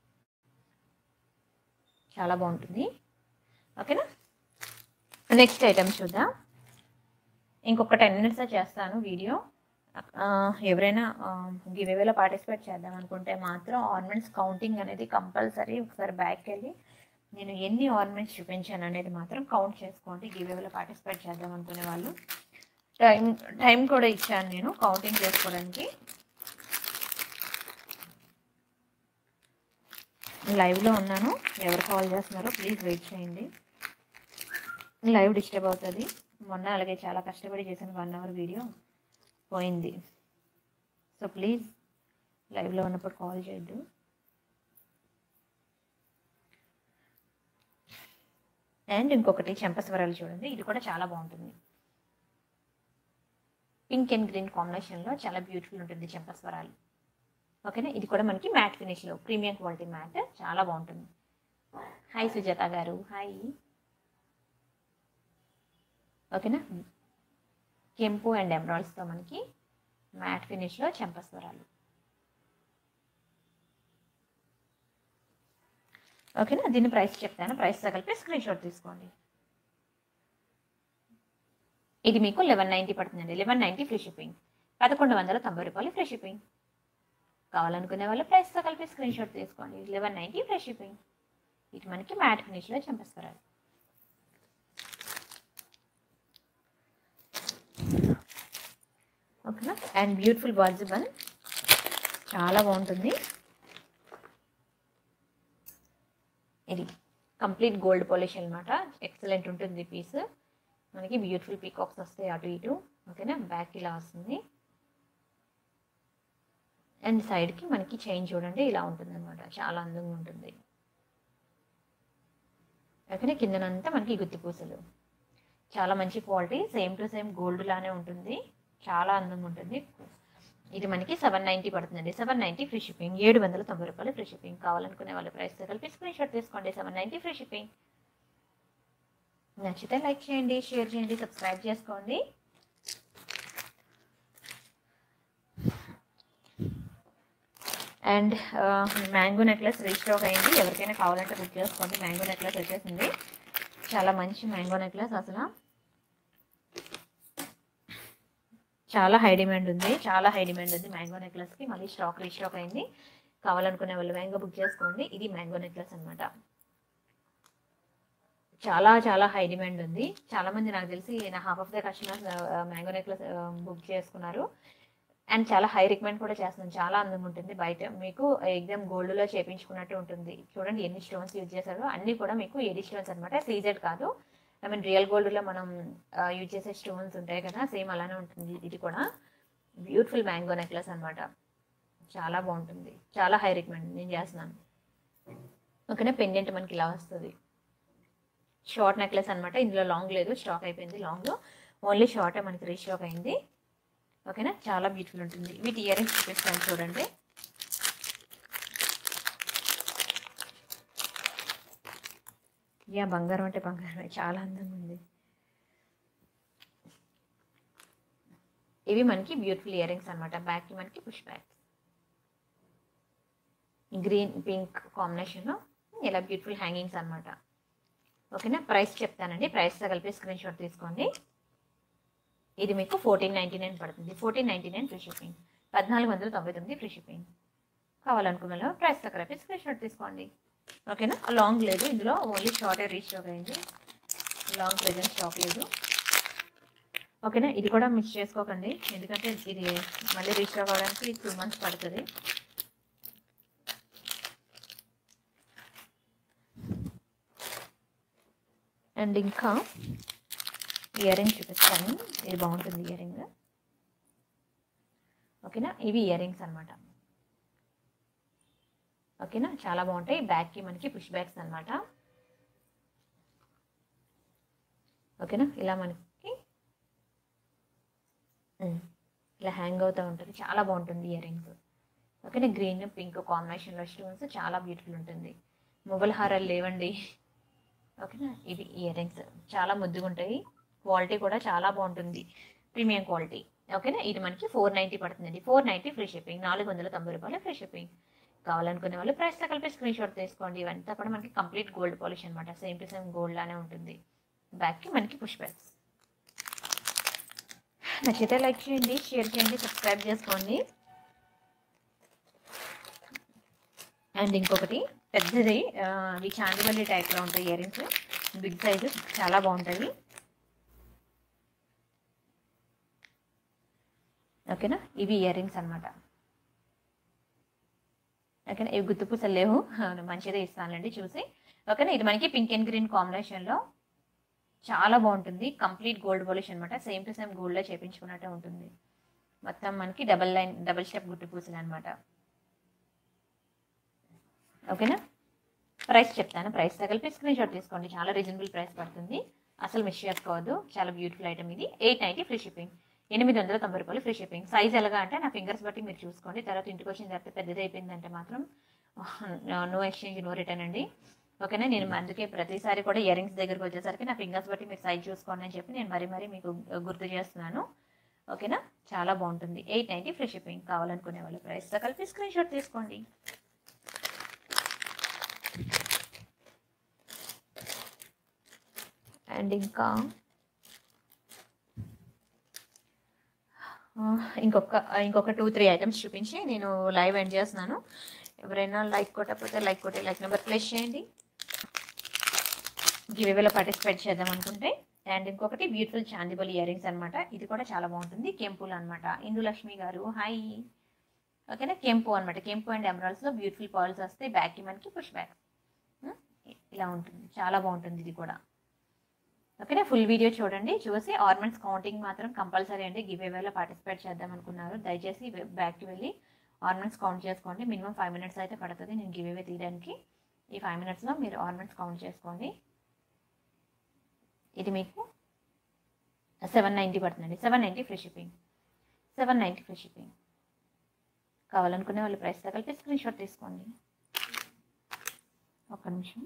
Speaker 1: చాలా బాగుంటుంది. ఓకేనా, నెక్స్ట్ ఐటమ్ చూద్దాం. ఇంకొక టెన్ మినిట్స్ చేస్తాను వీడియో. ఎవరైనా గివేవేలో పార్టిసిపేట్ చేద్దాం అనుకుంటే మాత్రం ఆర్నమెంట్స్ కౌంటింగ్ అనేది కంపల్సరీ. ఒకసారి బ్యాక్ వెళ్ళి నేను ఎన్ని ఆర్నమెంట్స్ చూపించాను అనేది మాత్రం కౌంట్ చేసుకోండి. గివేవేలో పార్టిసిపేట్ చేద్దాం అనుకునే వాళ్ళు టైం టైం కూడా ఇచ్చాను నేను కౌంటింగ్ చేసుకోవడానికి. లైవ్లో ఉన్నాను, ఎవరు కాల్ చేస్తున్నారో ప్లీజ్ వెయిట్ చేయండి, లైవ్ డిస్టర్బ్ అవుతుంది. మొన్న అలాగే చాలా కష్టపడి చేసిన వన్ అవర్ వీడియో పోయింది, సో ప్లీజ్ లైవ్లో ఉన్నప్పుడు కాల్ చేయొద్దు. అండ్ ఇంకొకటి చెంపస్వరాలు చూడండి, ఇది కూడా చాలా బాగుంటుంది, పింక్ అండ్ గ్రీన్ కాంబినేషన్లో చాలా బ్యూటిఫుల్ ఉంటుంది చెంపస్వరాలు. ఓకేనా, ఇది కూడా మనకి మ్యాట్ ఫినిష్లో ప్రీమియం క్వాలిటీ మ్యాట్, చాలా బాగుంటుంది. హాయ్ సుజాత గారు, హాయ్. ఓకేనా, కెంపు అండ్ ఎమరాల్డ్స్తో మనకి మ్యాట్ ఫినిష్లో చెంపస్వరాలు. ఓకేనా, దీని ప్రైస్ చెప్తాను, ప్రైస్ కలిపి స్క్రీన్ షాట్ తీసుకోండి. ఇది మీకు లెవెన్ నైంటీ పడుతుందండి, లెవెన్ నైంటీ ఫ్రీ షిప్పింగ్, పదకొండు వందల తొంభై రూపాయలు ఫ్రీ షిప్పింగ్. కావాలనుకునే వాళ్ళు ప్రైస్తో కలిపి స్క్రీన్ షాట్ తీసుకోండి, లెవెన్ నైంటీ ఫ్రీ షిప్పింగ్. ఇది మనకి మ్యాట్ ఫినిష్లో చెంపస్వరాలు. ఓకేనా, అండ్ బ్యూటిఫుల్ బాజుబన్, చాలా బాగుంటుంది. ఇది కంప్లీట్ గోల్డ్ పాలిష్ అనమాట, ఎక్సలెంట్ ఉంటుంది పీస్. మనకి బ్యూటిఫుల్ పీకాక్స్ వస్తాయి అటు ఇటు. ఓకేనా, బ్యాక్ ఇలా వస్తుంది, అండ్ సైడ్కి మనకి చైన్ చూడండి ఇలా ఉంటుంది అనమాట, చాలా అందంగా ఉంటుంది. ఓకేనా, కిందనంతా మనకి గుత్తి పూసలు, చాలా మంచి quality, same to same gold లానే ఉంటుంది, చాలా అందంగా ఉంటుంది. ఇది మనకి సెవెన్ నైంటీ పడుతుందండి, సెవెన్ నైంటీ ఫ్రీ షిప్పింగ్, ఏడు వందల తొంభై రూపాయలు ఫ్రీ షిప్పింగ్. కావాలనుకునే వాళ్ళ ప్రైస్తో కలిపి స్క్రీన్ షాట్ తీసుకోండి, సెవెన్ నైంటీ ఫ్రీ షిప్పింగ్. నచ్చితే లైక్ చేయండి, షేర్ చేయండి, సబ్స్క్రైబ్ చేసుకోండి. అండ్ మ్యాంగో నెక్లెస్ రీస్టాక్ అయింది, ఎవరికైనా కావాలంటే బుక్ చేసుకోండి. మ్యాంగో నెక్లెస్ వచ్చేసింది, చాలా మంచి మ్యాంగో నెక్లెస్, అసలు చాలా హై డిమాండ్ ఉంది, చాలా హై డిమాండ్ ఉంది మ్యాంగో నెక్లెస్కి. మళ్ళీ స్టాక్ రీస్టాక్ అయింది, కావాలనుకునే వాళ్ళు మ్యాంగో బుక్ చేసుకోండి. ఇది మ్యాంగో నెక్లెస్ అనమాట, చాలా చాలా హై డిమాండ్ ఉంది. చాలా మంది నాకు తెలిసి నా half of the customers mango necklace book చేసుకున్నారు, అండ్ చాలా హై రికమెండ్ కూడా చేస్తున్నాను, చాలా అందంగా ఉంటుంది. బయట మీకు ఎగ్జామ్ గోల్డ్లో చేయించుకున్నట్టు ఉంటుంది. చూడండి ఎన్ని స్టోన్స్ యూజ్ చేశారో, అన్నీ కూడా మీకు ఏడి స్టోన్స్ అనమాట, సీజెడ్ కాదు. ఐ మీన్ రియల్ గోల్డ్లో మనం యూజ్ చేసే స్టోన్స్ ఉంటాయి కదా, సేమ్ అలానే ఉంటుంది. ఇది కూడా బ్యూటిఫుల్ మ్యాంగో నెక్లెస్ అనమాట, చాలా బాగుంటుంది, చాలా హై రికమెండ్ నేను చేస్తున్నాను. ఓకేనా, పెండెంట్ మనకి ఇలా వస్తుంది, షార్ట్ నెక్లెస్ అనమాట, ఇందులో లాంగ్ లేదు, స్టాక్ అయిపోయింది. లాంగ్లో ఓన్లీ షార్టే మనకి రీస్టాక్ అయింది. ఓకేనా, చాలా బ్యూటిఫుల్ ఉంటుంది. వీటి ఇయర్ రింగ్స్ చూపిస్తాను చూడండి. యా బంగారం అంటే బంగారం, చాలా అందంగా ఉంది. ఇవి మనకి బ్యూటిఫుల్ ఇయర్ రింగ్స్ అనమాట, బ్యాక్కి మనకి పుష్ బ్యాగ్స్, గ్రీన్ పింక్ కాంబినేషన్లో ఇలా బ్యూటిఫుల్ హ్యాంగింగ్స్ అనమాట. ఓకేనా, ప్రైస్ చెప్తానండి, ప్రైస్తో కలిపి స్క్రీన్ షాట్ తీసుకోండి. ఇది మీకు ఫోర్టీన్ నైంటీ నైన్ పడుతుంది. Fourteen ninety nine free shipping. పద్నాలుగు వందల తొంభై తొమ్మిది ఫ్రీ షిప్పింగ్. కావాలనుకున్న ప్రైస్ తక్కువ కలిపి స్క్రీన్ షాట్ తీసుకోండి. ఓకేనా. లాంగ్ లేదు ఇందులో, ఓన్లీ షార్టే రీస్టాక్ అయింది, లాంగ్ ప్రెజెంట్ స్టాక్ లేదు. ఓకేనా. ఇది కూడా మిస్ చేసుకోకండి, ఎందుకంటే ఇది మళ్ళీ రీస్టాక్ అవ్వడానికి టూ మంత్స్ పడుతుంది. అండ్ ఇంకా ఇయర్ రింగ్ చూపిస్తాను, ఇది బాగుంటుంది ఇయర్ రింగ్. ఓకేనా. ఇవి ఇయర్ రింగ్స్ అనమాట. ఓకేనా, చాలా బాగుంటాయి. బ్యాక్కి మనకి పుష్ బ్యాగ్స్ అనమాట. ఓకేనా, ఇలా మనకి ఇలా హ్యాంగ్ అవుతూ ఉంటుంది, చాలా బాగుంటుంది ఇయర్ రింగ్స్. ఓకేనా, గ్రీన్ పింక్ కాంబినేషన్లో స్టోన్స్ చాలా బ్యూటిఫుల్ ఉంటుంది. మొబైల్ హారాలు లేవండి. ఓకేనా, ఇవి ఇయర్ రింగ్స్ చాలా ముద్దుగా ఉంటాయి, క్వాలిటీ కూడా చాలా బాగుంటుంది, ప్రీమియం క్వాలిటీ. ఓకేనా, ఇది మనకి ఫోర్ నైంటీ పడుతుందండి. ఫోర్ నైంటీ ఫ్రీ షిప్పింగ్, నాలుగు వందల తొంభై రూపాయలు ఫ్రీ షిప్పింగ్. కావాలనుకునే వాళ్ళు ప్రైస్తో కలిపి స్క్రీన్ షాట్ తీసుకోండి. ఇవంతా కూడా మనకి కంప్లీట్ గోల్డ్ పాలిష్ అనమాట, సేమ్ టు సేమ్ గోల్డ్ లానే ఉంటుంది. బ్యాక్కి మనకి పుష్ బ్యాగ్స్. నచ్చితే లైక్ చేయండి, షేర్ చేయండి, సబ్స్క్రైబ్ చేసుకోండి. అండ్ ఇంకొకటి పెద్దది, ఇవి చాందివల్లి టైప్లో ఉంటాయి ఇయర్ రింగ్స్, బిగ్ సైజు, చాలా బాగుంటుంది. ఓకేనా, ఇవి ఇయర్ రింగ్స్ అనమాట. ఓకేనా, ఇవి గుర్తు పూసలు లేవు, మంచిగా ఇస్తానండి చూసి. ఓకేనా, ఇది మనకి పింక్ అండ్ గ్రీన్ కాంబినేషన్లో చాలా బాగుంటుంది, కంప్లీట్ గోల్డ్ పాలిష్ అనమాట, సేమ్ టు సేమ్ గోల్డ్లో చేయించుకున్నట్టే ఉంటుంది. మొత్తం మనకి డబల్ లైన్ డబల్ స్టెప్ గుట్టు పూసలు అనమాట. ఓకేనా, ప్రైస్ చెప్తాను, ప్రైస్ తగిలిపి స్క్రీన్ షాట్ తీసుకోండి, చాలా రీజనబుల్ ప్రైస్ పడుతుంది, అసలు మిస్ చేసుకోవద్దు. చాలా బ్యూటిఫుల్ ఐటమ్ ఇది. ఎయిట్ నైంటీ ఫ్రీ షిప్పింగ్, ఎనిమిది వందల తొంభై రూపాయలు ఫ్రీ షిప్పింగ్. సైజ్ ఎలాగా అంటే నా ఫింగర్స్ బట్టి మీరు చూసుకోండి, తర్వాత ఇంటికి వచ్చిన తర్వాత పెద్దది అయిపోయిందంటే మాత్రం నో ఎక్స్చేంజ్ నో రిటర్న్ అండి. ఓకేనా, నేను అందుకే ప్రతిసారి కూడా ఇయర్ రింగ్స్ దగ్గరకు వచ్చేసరికి నా ఫింగర్స్ బట్టి మీరు సైజ్ చూసుకోండి అని చెప్పి నేను మరీ మరీ మీకు గుర్తు చేస్తున్నాను. ఓకేనా, చాలా బాగుంటుంది. Eight ninety free shipping. కావాలనుకునే వాళ్ళు ప్రైస్తో కలిపి స్క్రీన్ షాట్ తీసుకోండి. అండ్ ఇంకా ఇంకొక ఇంకొక టూ త్రీ ఐటమ్స్ చూపించి నేను లైవ్ ఎండ్ చేస్తున్నాను. ఎవరైనా లైక్ కొట్టకపోతే లైక్ కొట్టి లైక్ నెంబర్ ప్లేస్ చేయండి. గివేవేలో పార్టిసిపేట్ చేద్దాం అనుకుంటే. అండ్ ఇంకొకటి బ్యూటిఫుల్ చాందిబల్ ఇయర్ రింగ్స్ అనమాట, ఇది కూడా చాలా బాగుంటుంది. కెంపుల్ అనమాట. ఇందు లక్ష్మి గారు హాయ్. ఓకేనా, కెంపు అనమాట, కెంపు అండ్ ఎమరాల్డ్స్లో బ్యూటిఫుల్ పర్ల్స్ వస్తాయి. బ్యాక్కి మనకి పుష్ బ్యాక్ ఇలా ఉంటుంది, చాలా బాగుంటుంది ఇది కూడా. ఓకేనా, ఫుల్ వీడియో చూడండి, చూసి ఆర్నమెంట్స్ కౌంటింగ్ మాత్రం కంపల్సరీ అండి. గివేవేలో పార్టిసిపేట్ చేద్దాం అనుకున్నారు దయచేసి బ్యాక్కి వెళ్ళి ఆర్నమెంట్స్ కౌంట్ చేసుకోండి. మినిమం ఫైవ్ మినిట్స్ అయితే పడుతుంది నేను గివేవే తీయడానికి. ఈ ఫైవ్ మినిట్స్లో మీరు ఆర్నమెంట్స్ కౌంట్ చేసుకోండి. ఇది మీకు సెవెన్ నైంటీ పడుతుందండి. Seven ninety free shipping, seven ninety free shipping. కావాలనుకునే వాళ్ళు ప్రైస్ తగిలిపి స్క్రీన్ షాట్ తీసుకోండి. ఒక్క నిమిషం.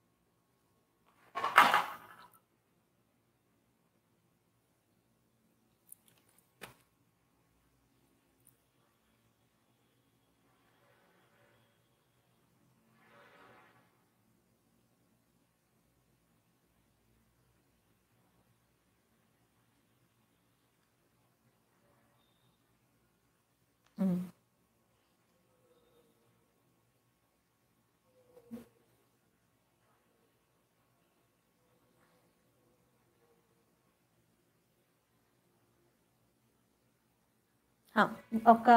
Speaker 1: ఒక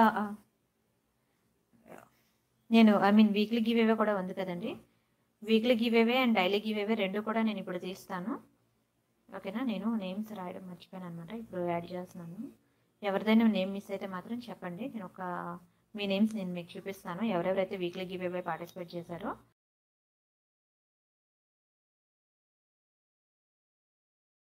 Speaker 1: నేను ఐ మీన్ వీక్లీ గివేవే కూడా ఉంది కదండి, weekly giveaway and daily giveaway రెండు కూడా నేను ఇప్పుడు తీస్తాను. ఓకేనా, నేను నేమ్స్ రాయడం మర్చిపోయాను అనమాట, ఇప్పుడు యాడ్ చేస్తున్నాను. ఎవరిదైనా నేమ్ మిస్ అయితే మాత్రం చెప్పండి, నేను ఒక మీ నేమ్స్ నేను మీకు చూపిస్తాను ఎవరెవరైతే వీక్లీ గివేవే పార్టిసిపేట్ చేశారో.